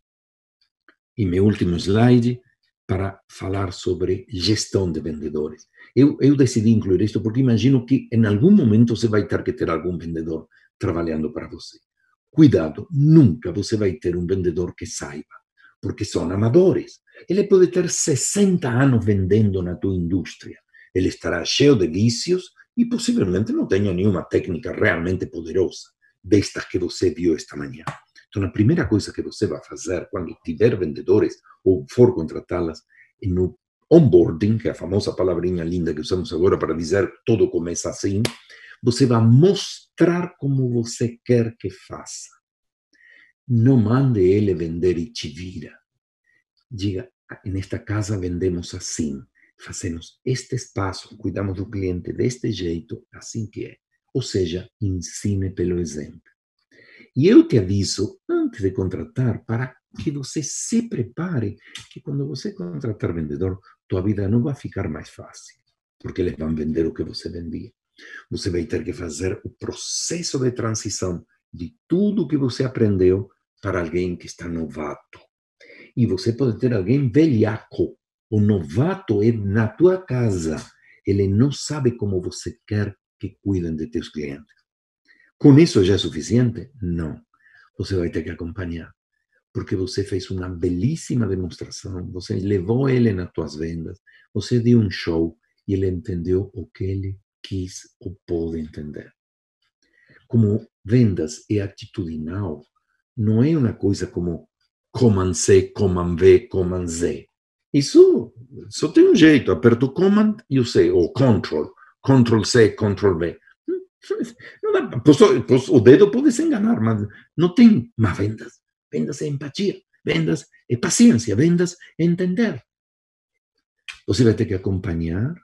E meu último slide para falar sobre gestão de vendedores. Eu decidi incluir isto porque imagino que em algum momento você vai ter que ter algum vendedor trabalhando para você. Cuidado, nunca você vai ter um vendedor que saiba, porque são amadores. Ele pode ter 60 anos vendendo na tua indústria. Ele estará cheio de vícios e possivelmente não tenha nenhuma técnica realmente poderosa, destas que você viu esta manhã. Então, a primeira coisa que você vai fazer quando tiver vendedores ou for contratá-las é no onboarding, que é a famosa palavrinha linda que usamos agora para dizer tudo começa assim, você vai mostrar como você quer que faça. Não mande ele vender e te vira. Diga, nesta casa vendemos assim, fazemos este espaço, cuidamos do cliente deste jeito, assim que é. Ou seja, ensine pelo exemplo. E eu te aviso, antes de contratar, para que você se prepare, que quando você contratar vendedor, tua vida não vai ficar mais fácil, porque eles vão vender o que você vendia. Você vai ter que fazer o processo de transição de tudo que você aprendeu para alguém que está novato. E você pode ter alguém velhaco. O novato é na tua casa. Ele não sabe como você quer que cuidem de teus clientes. Com isso já é suficiente? Não. Você vai ter que acompanhar. Porque você fez uma belíssima demonstração, você levou ele nas tuas vendas, você deu um show e ele entendeu o que ele quis ou pôde entender. Como vendas é atitudinal, não é uma coisa como Command C, Command V, Command Z. Isso só tem um jeito, aperto Command e o C, ou Control C, Control V. Não dá, o dedo pode se enganar, mas não tem mais vendas. Vendas é empatia, vendas é paciência, vendas é entender. Você vai ter que acompanhar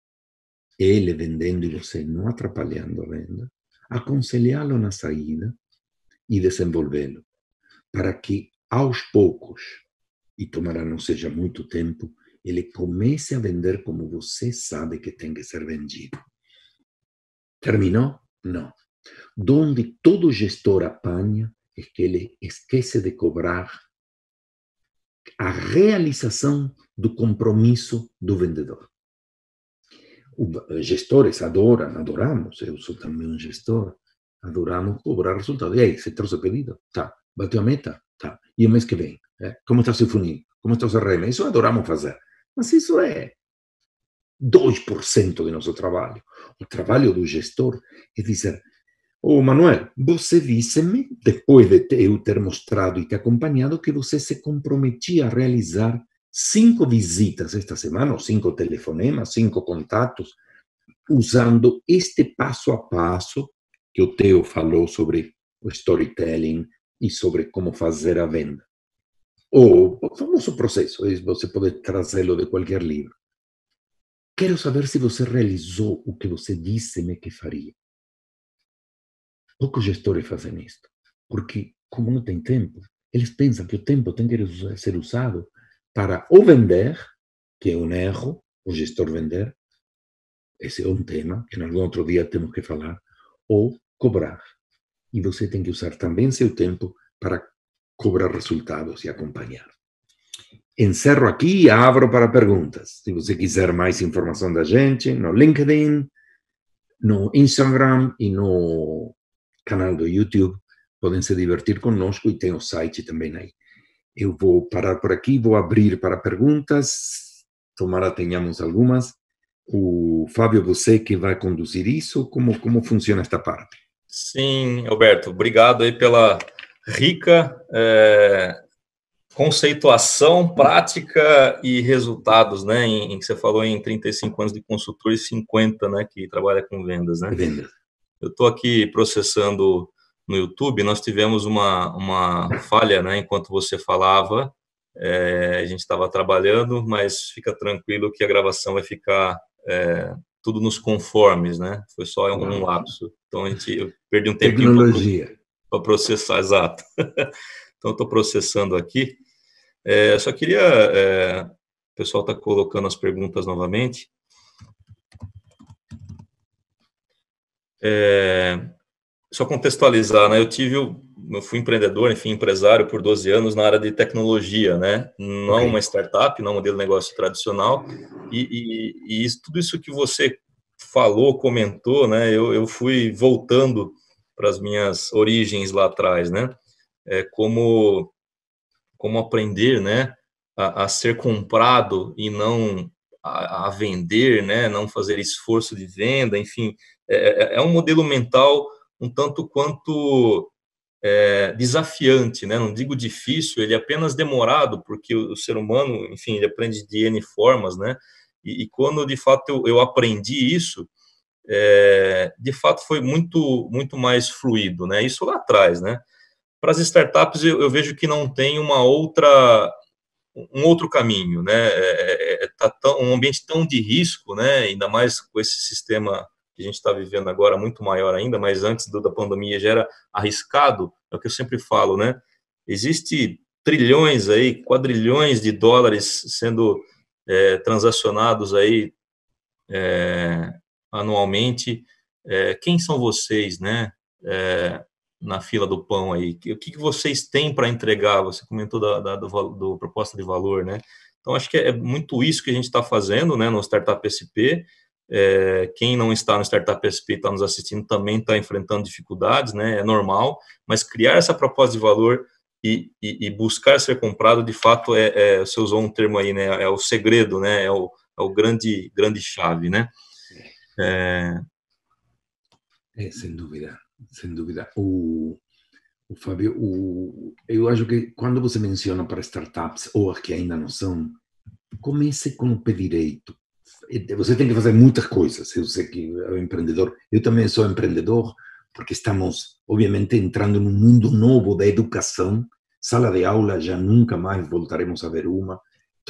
ele vendendo e você não atrapalhando a venda, aconselhá-lo na saída e desenvolvê-lo, para que aos poucos, e tomará não seja muito tempo, ele comece a vender como você sabe que tem que ser vendido. Terminou? Não. Donde todo gestor apanha é que ele esquece de cobrar a realização do compromisso do vendedor. Os gestores adoramos, eu sou também um gestor, adoramos cobrar resultado. E aí, você trouxe o pedido? Tá. Bateu a meta? Tá. E o mês que vem? Como está seu funil? Como está o CRM? Isso adoramos fazer. Mas isso é 2% do nosso trabalho. O trabalho do gestor é dizer, Manuel, você disse-me, depois de eu ter mostrado e te acompanhado, que você se comprometia a realizar 5 visitas esta semana, ou 5 telefonemas, 5 contatos, usando este passo a passo que o Theo falou sobre o storytelling e sobre como fazer a venda. Ou o famoso processo, você pode trazê-lo de qualquer livro. Quero saber se você realizou o que você disse-me que faria. Poucos gestores fazem isto, porque, como não tem tempo, eles pensam que o tempo tem que ser usado para ou vender, que é um erro, o gestor vender, esse é um tema que em algum outro dia temos que falar, ou cobrar. E você tem que usar também seu tempo para cobrar resultados e acompanhar. Encerro aqui e abro para perguntas. Se você quiser mais informação da gente, no LinkedIn, no Instagram e no canal do YouTube, podem se divertir conosco e tem o site também aí. Eu vou parar por aqui, vou abrir para perguntas, tomara tenhamos algumas. O Fábio, você que vai conduzir isso, como funciona esta parte? Sim, Alberto, obrigado aí pela rica conceituação, prática e resultados, né? Em que você falou em 35 anos de consultor e 50, né, que trabalha com vendas, né? Vendas. Eu estou aqui processando no YouTube, nós tivemos uma falha, né, enquanto você falava, a gente estava trabalhando, mas fica tranquilo que a gravação vai ficar tudo nos conformes, né? Foi só um lapso. Então, eu perdi um tempinho para processar, exato. Então, estou processando aqui. Só queria... o pessoal está colocando as perguntas novamente. Só contextualizar, né? Eu fui empreendedor, enfim, empresário por 12 anos na área de tecnologia, né? Não uma startup, não um modelo de negócio tradicional. E tudo isso que você falou, comentou, né? Eu fui voltando para as minhas origens lá atrás, né? Como aprender, né? A ser comprado e não a vender, né? Não fazer esforço de venda, enfim. É um modelo mental um tanto quanto desafiante, né? Não digo difícil, ele é apenas demorado, porque o ser humano, enfim, ele aprende de N formas, né? E quando, de fato, eu aprendi isso, de fato, foi muito, muito mais fluido, né? Isso lá atrás, né? Para as startups, eu vejo que não tem um outro caminho, né? Tá um ambiente tão de risco, né? Ainda mais com esse sistema que a gente está vivendo agora, muito maior ainda, mas antes da pandemia já era arriscado, é o que eu sempre falo, né? Existe trilhões aí, quadrilhões de dólares sendo transacionados aí anualmente. Quem são vocês, né? Na fila do pão aí, o que vocês têm para entregar? Você comentou do proposta de valor, né? Então, acho que é muito isso que a gente está fazendo, né, no Startup SP. Quem não está no Startup SP está nos assistindo também está enfrentando dificuldades, né? É normal, mas criar essa proposta de valor e buscar ser comprado, de fato, você usou um termo aí, né? É o segredo, né? É o grande chave, né? Sem dúvida, sem dúvida. Fábio, eu acho que quando você menciona para startups ou as que ainda não são, comece com o pé direito. Você tem que fazer muitas coisas. Eu sei que é um empreendedor. Eu também sou empreendedor, porque estamos, obviamente, entrando num mundo novo da educação. Sala de aula já nunca mais voltaremos a ver uma.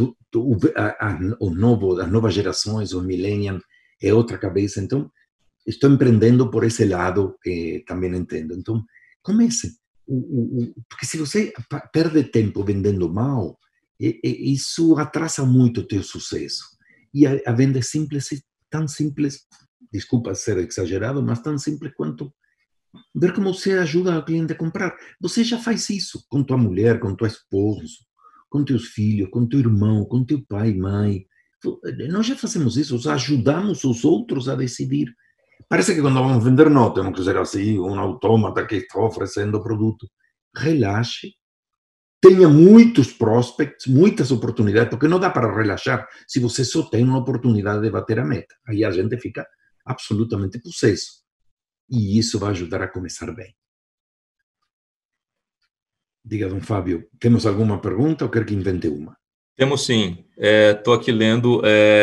As novas gerações, os millennials, é outra cabeça. Então, estou empreendendo por esse lado, também entendo. Então, comece. Porque se você perde tempo vendendo mal, isso atrasa muito o teu sucesso. E a venda simples é tão simples, desculpa ser exagerado, mas tão simples quanto ver como você ajuda o cliente a comprar. Você já faz isso com tua mulher, com tua esposa, com teus filhos, com teu irmão, com teu pai e mãe. Nós já fazemos isso, nós ajudamos os outros a decidir. Parece que quando vamos vender, não, temos que ser assim, um autômata que está oferecendo produto. Relaxe, tenha muitos prospects, muitas oportunidades, porque não dá para relaxar se você só tem uma oportunidade de bater a meta. Aí a gente fica absolutamente possesso. E isso vai ajudar a começar bem. Diga, Dom Fábio, temos alguma pergunta ou quer que invente uma? Temos sim. Estou aqui lendo...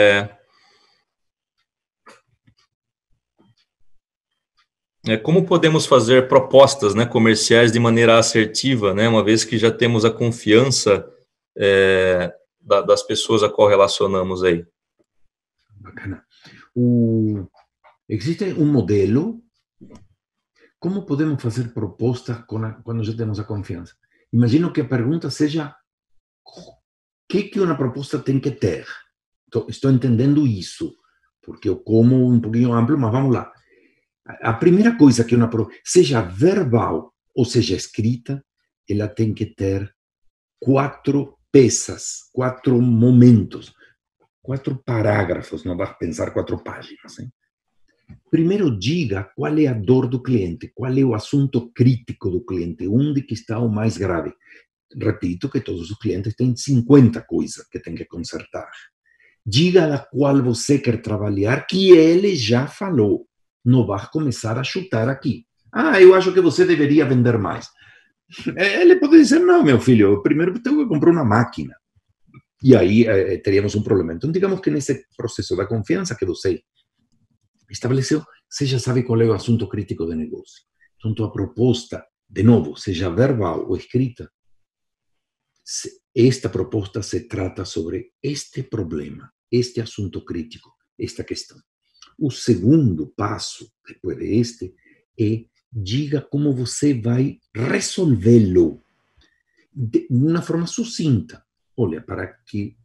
como podemos fazer propostas, né, comerciais de maneira assertiva, né, uma vez que já temos a confiança das pessoas a qual relacionamos aí? Bacana. Existe um modelo. Como podemos fazer propostas quando já temos a confiança? Imagino que a pergunta seja o que uma proposta tem que ter. Estou entendendo isso, porque eu como um pouquinho amplo, mas vamos lá. A primeira coisa que uma proposta, seja verbal ou seja escrita, ela tem que ter 4 peças, 4 momentos, 4 parágrafos, não vai pensar 4 páginas. Hein? Primeiro, diga qual é a dor do cliente, qual é o assunto crítico do cliente, onde que está o mais grave. Repito que todos os clientes têm 50 coisas que tem que consertar. Diga da qual você quer trabalhar, que ele já falou. Não vai começar a chutar aqui. Eu acho que você deveria vender mais. Ele pode dizer, não, meu filho, eu primeiro tenho que comprar uma máquina. E aí teríamos um problema. Então, digamos que nesse processo da confiança que você estabeleceu, você já sabe qual é o assunto crítico do negócio. Então, tua proposta, de novo, seja verbal ou escrita, esta proposta se trata sobre este problema, este assunto crítico, esta questão. O segundo passo, depois deste, é diga como você vai resolvê-lo de uma forma sucinta. Olha, para que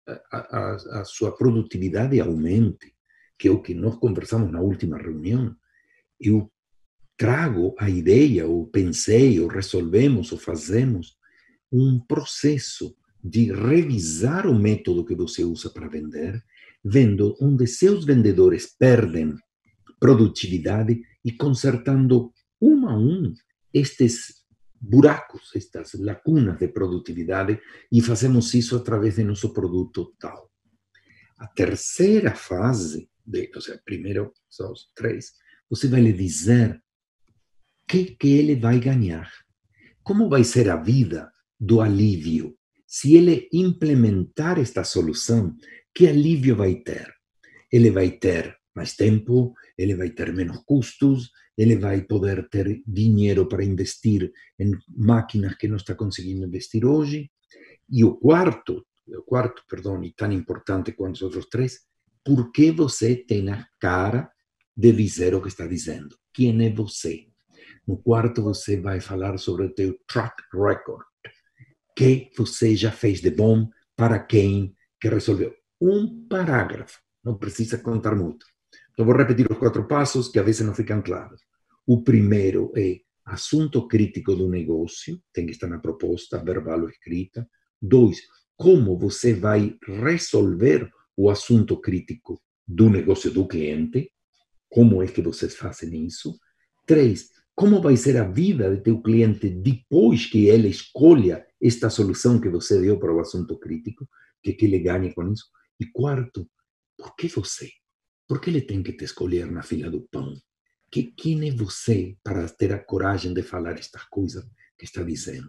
a sua produtividade aumente, que é o que nós conversamos na última reunião, eu trago a ideia, ou pensei, ou resolvemos, ou fazemos um processo de revisar o método que você usa para vender, vendo onde seus vendedores perdem produtividade e consertando um a um estes buracos, estas lacunas de produtividade, e fazemos isso através de nosso produto tal. A terceira fase, ou seja, primeiro são os três, você vai lhe dizer o que ele vai ganhar, como vai ser a vida do alívio. Se ele implementar esta solução, que alívio vai ter? Ele vai ter mais tempo, ele vai ter menos custos, ele vai poder ter dinheiro para investir em máquinas que não está conseguindo investir hoje. E o quarto, e tão importante quanto os outros três, por que você tem a cara de dizer o que está dizendo? Quem é você? No quarto, você vai falar sobre o teu track record. Que você já fez de bom, para quem, que resolveu. Um parágrafo, não precisa contar muito. Então, vou repetir os 4 passos que às vezes não ficam claros. O primeiro é assunto crítico do negócio, tem que estar na proposta, verbal ou escrita. 2, como você vai resolver o assunto crítico do negócio do cliente, como é que vocês fazem isso. 3, como vai ser a vida de teu cliente depois que ele escolha esta solução que você deu para o assunto crítico, que ele ganhe com isso. E 4, por que você? Por que ele tem que te escolher na fila do pão? Quem é você para ter a coragem de falar estas coisas que está dizendo?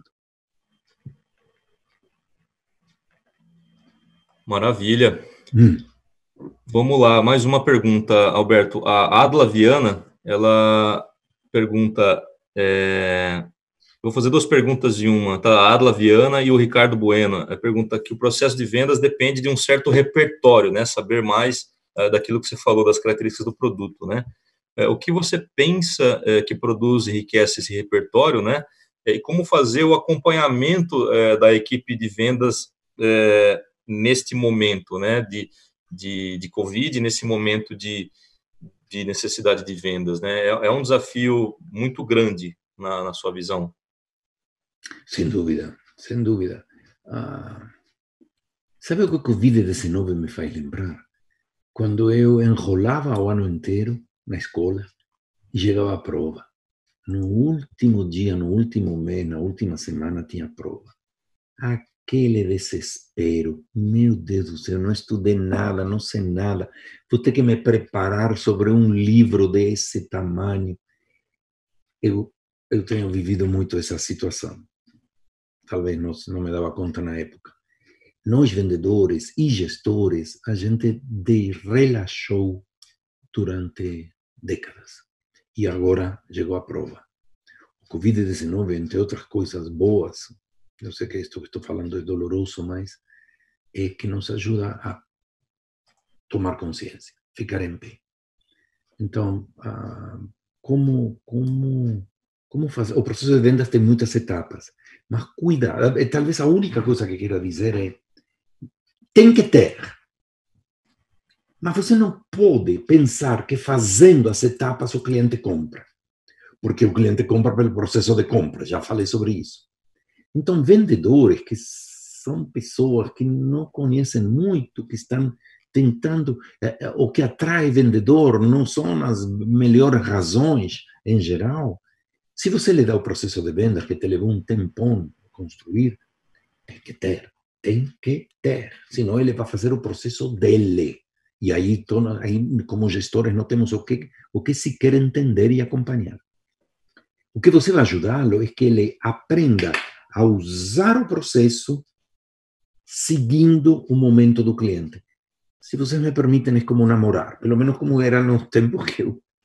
Maravilha. Vamos lá, mais uma pergunta, Alberto. A Adla Viana, ela pergunta... Vou fazer 2 perguntas em uma, tá? A Adla Viana e o Ricardo Bueno. A pergunta que o processo de vendas depende de um certo repertório, né? Saber mais daquilo que você falou, das características do produto, né? O que você pensa que produz e enriquece esse repertório, né? E como fazer o acompanhamento da equipe de vendas neste momento, né? De Covid, nesse momento de necessidade de vendas, né? É um desafio muito grande na sua visão. Sem dúvida, sem dúvida. Sabe o que o Covid-19 me faz lembrar? Quando eu enrolava o ano inteiro na escola e chegava a prova. No último dia, no último mês, na última semana tinha prova. Aquele desespero. Meu Deus do céu, não estudei nada, não sei nada. Vou ter que me preparar sobre um livro desse tamanho. Eu tenho vivido muito essa situação. Talvez não me dava conta na época. Nós, vendedores e gestores, a gente relaxou durante décadas. E agora chegou a prova. O Covid-19, entre outras coisas boas, eu sei que isto que estou falando é doloroso, mas é que nos ajuda a tomar consciência, ficar em pé. Então, como fazer? O processo de vendas tem muitas etapas, mas cuidado. Talvez a única coisa que quero dizer é: tem que ter. Mas você não pode pensar que fazendo as etapas o cliente compra. Porque o cliente compra pelo processo de compra, já falei sobre isso. Então, vendedores que são pessoas que não conhecem muito, que estão tentando, o que atrai vendedor não são as melhores razões em geral. Se você lhe dá o processo de vendas que te levou um tempão a construir, tem que ter. Senão ele vai fazer o processo dele. E aí, como gestores, não temos o que sequer entender e acompanhar. O que você vai ajudá-lo é que ele aprenda a usar o processo seguindo o momento do cliente. Se vocês me permitem, é como namorar. Pelo menos como era no tempo que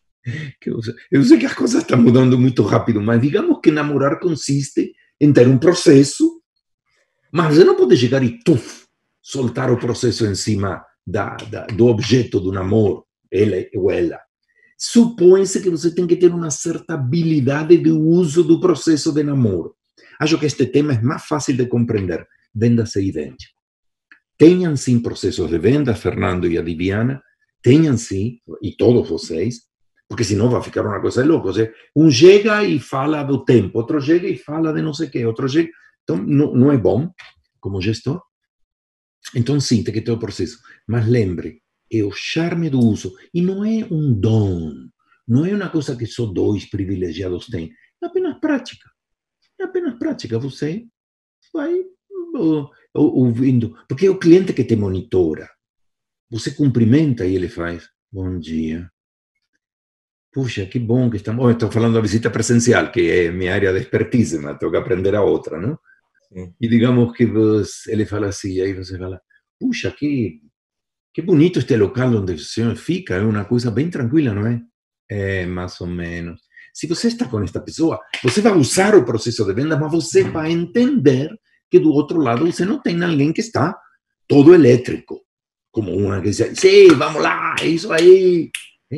eu sei que as coisas estão mudando muito rápido, mas digamos que namorar consiste em ter um processo Mas você não pode chegar e soltar o processo em cima do objeto do namoro, ele ou ela. Supõe-se que você tem que ter uma certa habilidade de uso do processo de namoro. Acho que este tema é mais fácil de compreender. Venda-se idêntico. Tenham sim processos de venda, Fernando e a Diviana, tenham sim, e todos vocês, porque senão vai ficar uma coisa louca. Um chega e fala do tempo, outro chega e fala de não sei o quê, outro chega... Então, não é bom como gestor. Então, sim, tem que ter o processo. Mas lembre, é o charme do uso. E não é um dom. Não é uma coisa que só 2 privilegiados têm. É apenas prática. É apenas prática. Você vai ouvindo. Porque é o cliente que te monitora. Você cumprimenta e ele faz, bom dia. Puxa, que bom que estamos... Oh, estou falando da visita presencial, que é minha área de expertise, mas tenho que aprender a outra, não? Sim. E digamos que ele fala assim, aí você fala, puxa, que bonito este local onde o senhor fica, é uma coisa bem tranquila, não é? É, mais ou menos. Se você está com esta pessoa, você vai usar o processo de venda, mas você vai entender que do outro lado você não tem alguém que está todo elétrico, como uma que diz, sim, vamos lá, é isso aí.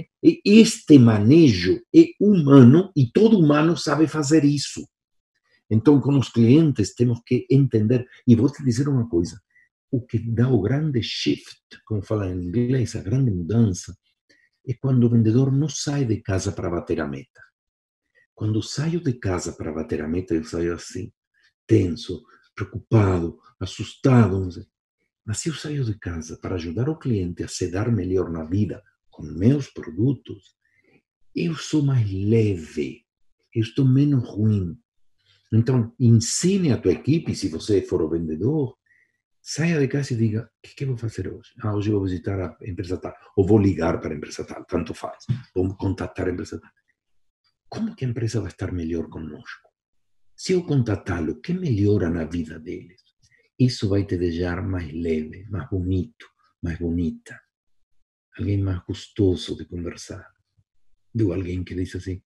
Este manejo é humano e todo humano sabe fazer isso. Então, com os clientes, temos que entender. E vou te dizer uma coisa: o que dá o grande shift, como fala em inglês, a grande mudança, é quando o vendedor não sai de casa para bater a meta. Quando saio de casa para bater a meta, eu saio assim, tenso, preocupado, assustado. Mas se eu saio de casa para ajudar o cliente a se dar melhor na vida com meus produtos, eu sou mais leve, eu estou menos ruim. Então, ensine a tua equipe, se você for o vendedor, saia de casa e diga, o que eu vou fazer hoje? Hoje eu vou visitar a empresa tal, ou vou ligar para a empresa tal, tanto faz. Vou contatar a empresa tal. Como que a empresa vai estar melhor conosco? Se eu contatá-lo, o que melhora na vida deles? Isso vai te deixar mais leve, mais bonito, mais bonita. Alguém mais gostoso de conversar. De alguém que diz assim,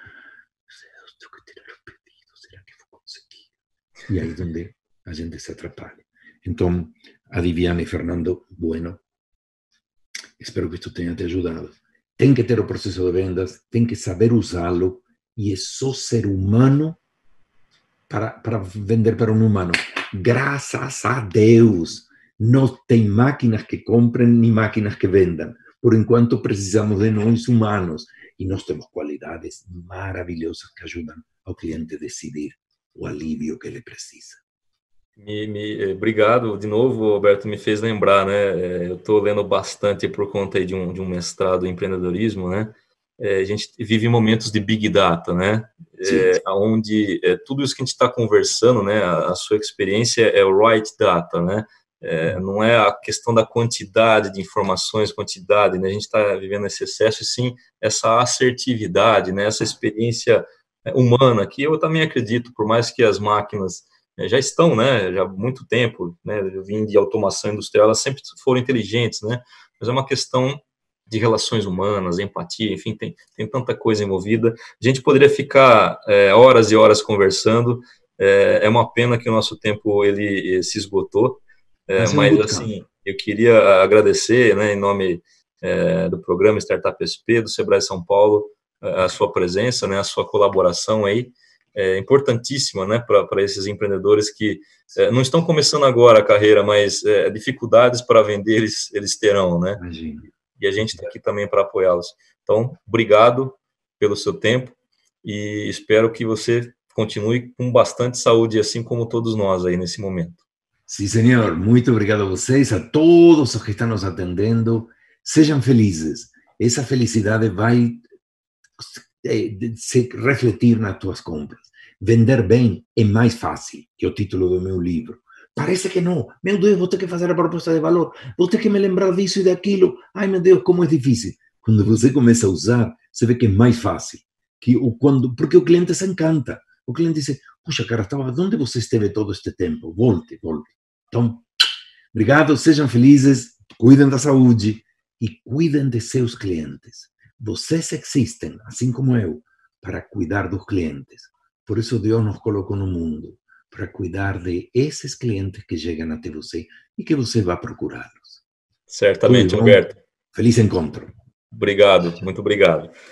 Deus, tenho que tirar o pedido, será que vou conseguir? E aí é onde a gente se atrapalha. Então, a Diviana e Fernando, bueno, espero que isto tenha te ajudado. Tem que ter o processo de vendas, tem que saber usá-lo, e é só ser humano para vender para um humano. Graças a Deus, não tem máquinas que comprem nem máquinas que vendam. Por enquanto, precisamos de nós humanos. E nós temos qualidades maravilhosas que ajudam ao cliente a decidir o alívio que ele precisa. Obrigado de novo, Roberto, me fez lembrar, né? Eu estou lendo bastante por conta aí de um mestrado em empreendedorismo, né? A gente vive momentos de Big Data, né? Onde tudo isso que a gente está conversando, né? A sua experiência é o right data, né? Não é a questão da quantidade de informações, quantidade, né? A gente está vivendo esse excesso, e sim essa assertividade, né? Essa experiência humana, que eu também acredito, por mais que as máquinas já estão, né, já há muito tempo, né, eu vim de automação industrial, elas sempre foram inteligentes, né, mas é uma questão de relações humanas, empatia, enfim, tem tanta coisa envolvida. A gente poderia ficar horas e horas conversando, é uma pena que o nosso tempo ele se esgotou, mas assim, eu queria agradecer, né, em nome do programa Startup SP, do Sebrae São Paulo, a sua presença, né, a sua colaboração aí, importantíssima, né, para esses empreendedores que não estão começando agora a carreira, mas dificuldades para vender eles terão, né? Imagina. E a gente está aqui também para apoiá-los. Então, obrigado pelo seu tempo e espero que você continue com bastante saúde, assim como todos nós aí nesse momento. Sim, senhor. Muito obrigado a vocês, a todos os que estão nos atendendo. Sejam felizes. Essa felicidade vai se refletir nas tuas compras. Vender bem é mais fácil, que é o título do meu livro. Parece que não. Meu Deus, vou ter que fazer a proposta de valor. Vou ter que me lembrar disso e daquilo. Ai, meu Deus, como é difícil. Quando você começa a usar, você vê que é mais fácil. Porque o cliente se encanta. O cliente diz, puxa, cara, onde você esteve todo este tempo? Volte. Então, obrigado, sejam felizes, cuidem da saúde e cuidem de seus clientes. Vocês existem, assim como eu, para cuidar dos clientes. Por isso Deus nos colocou no mundo, para cuidar de esses clientes que chegam até você e que você vai procurá-los. Certamente, Alberto. Feliz encontro. Obrigado, muito obrigado.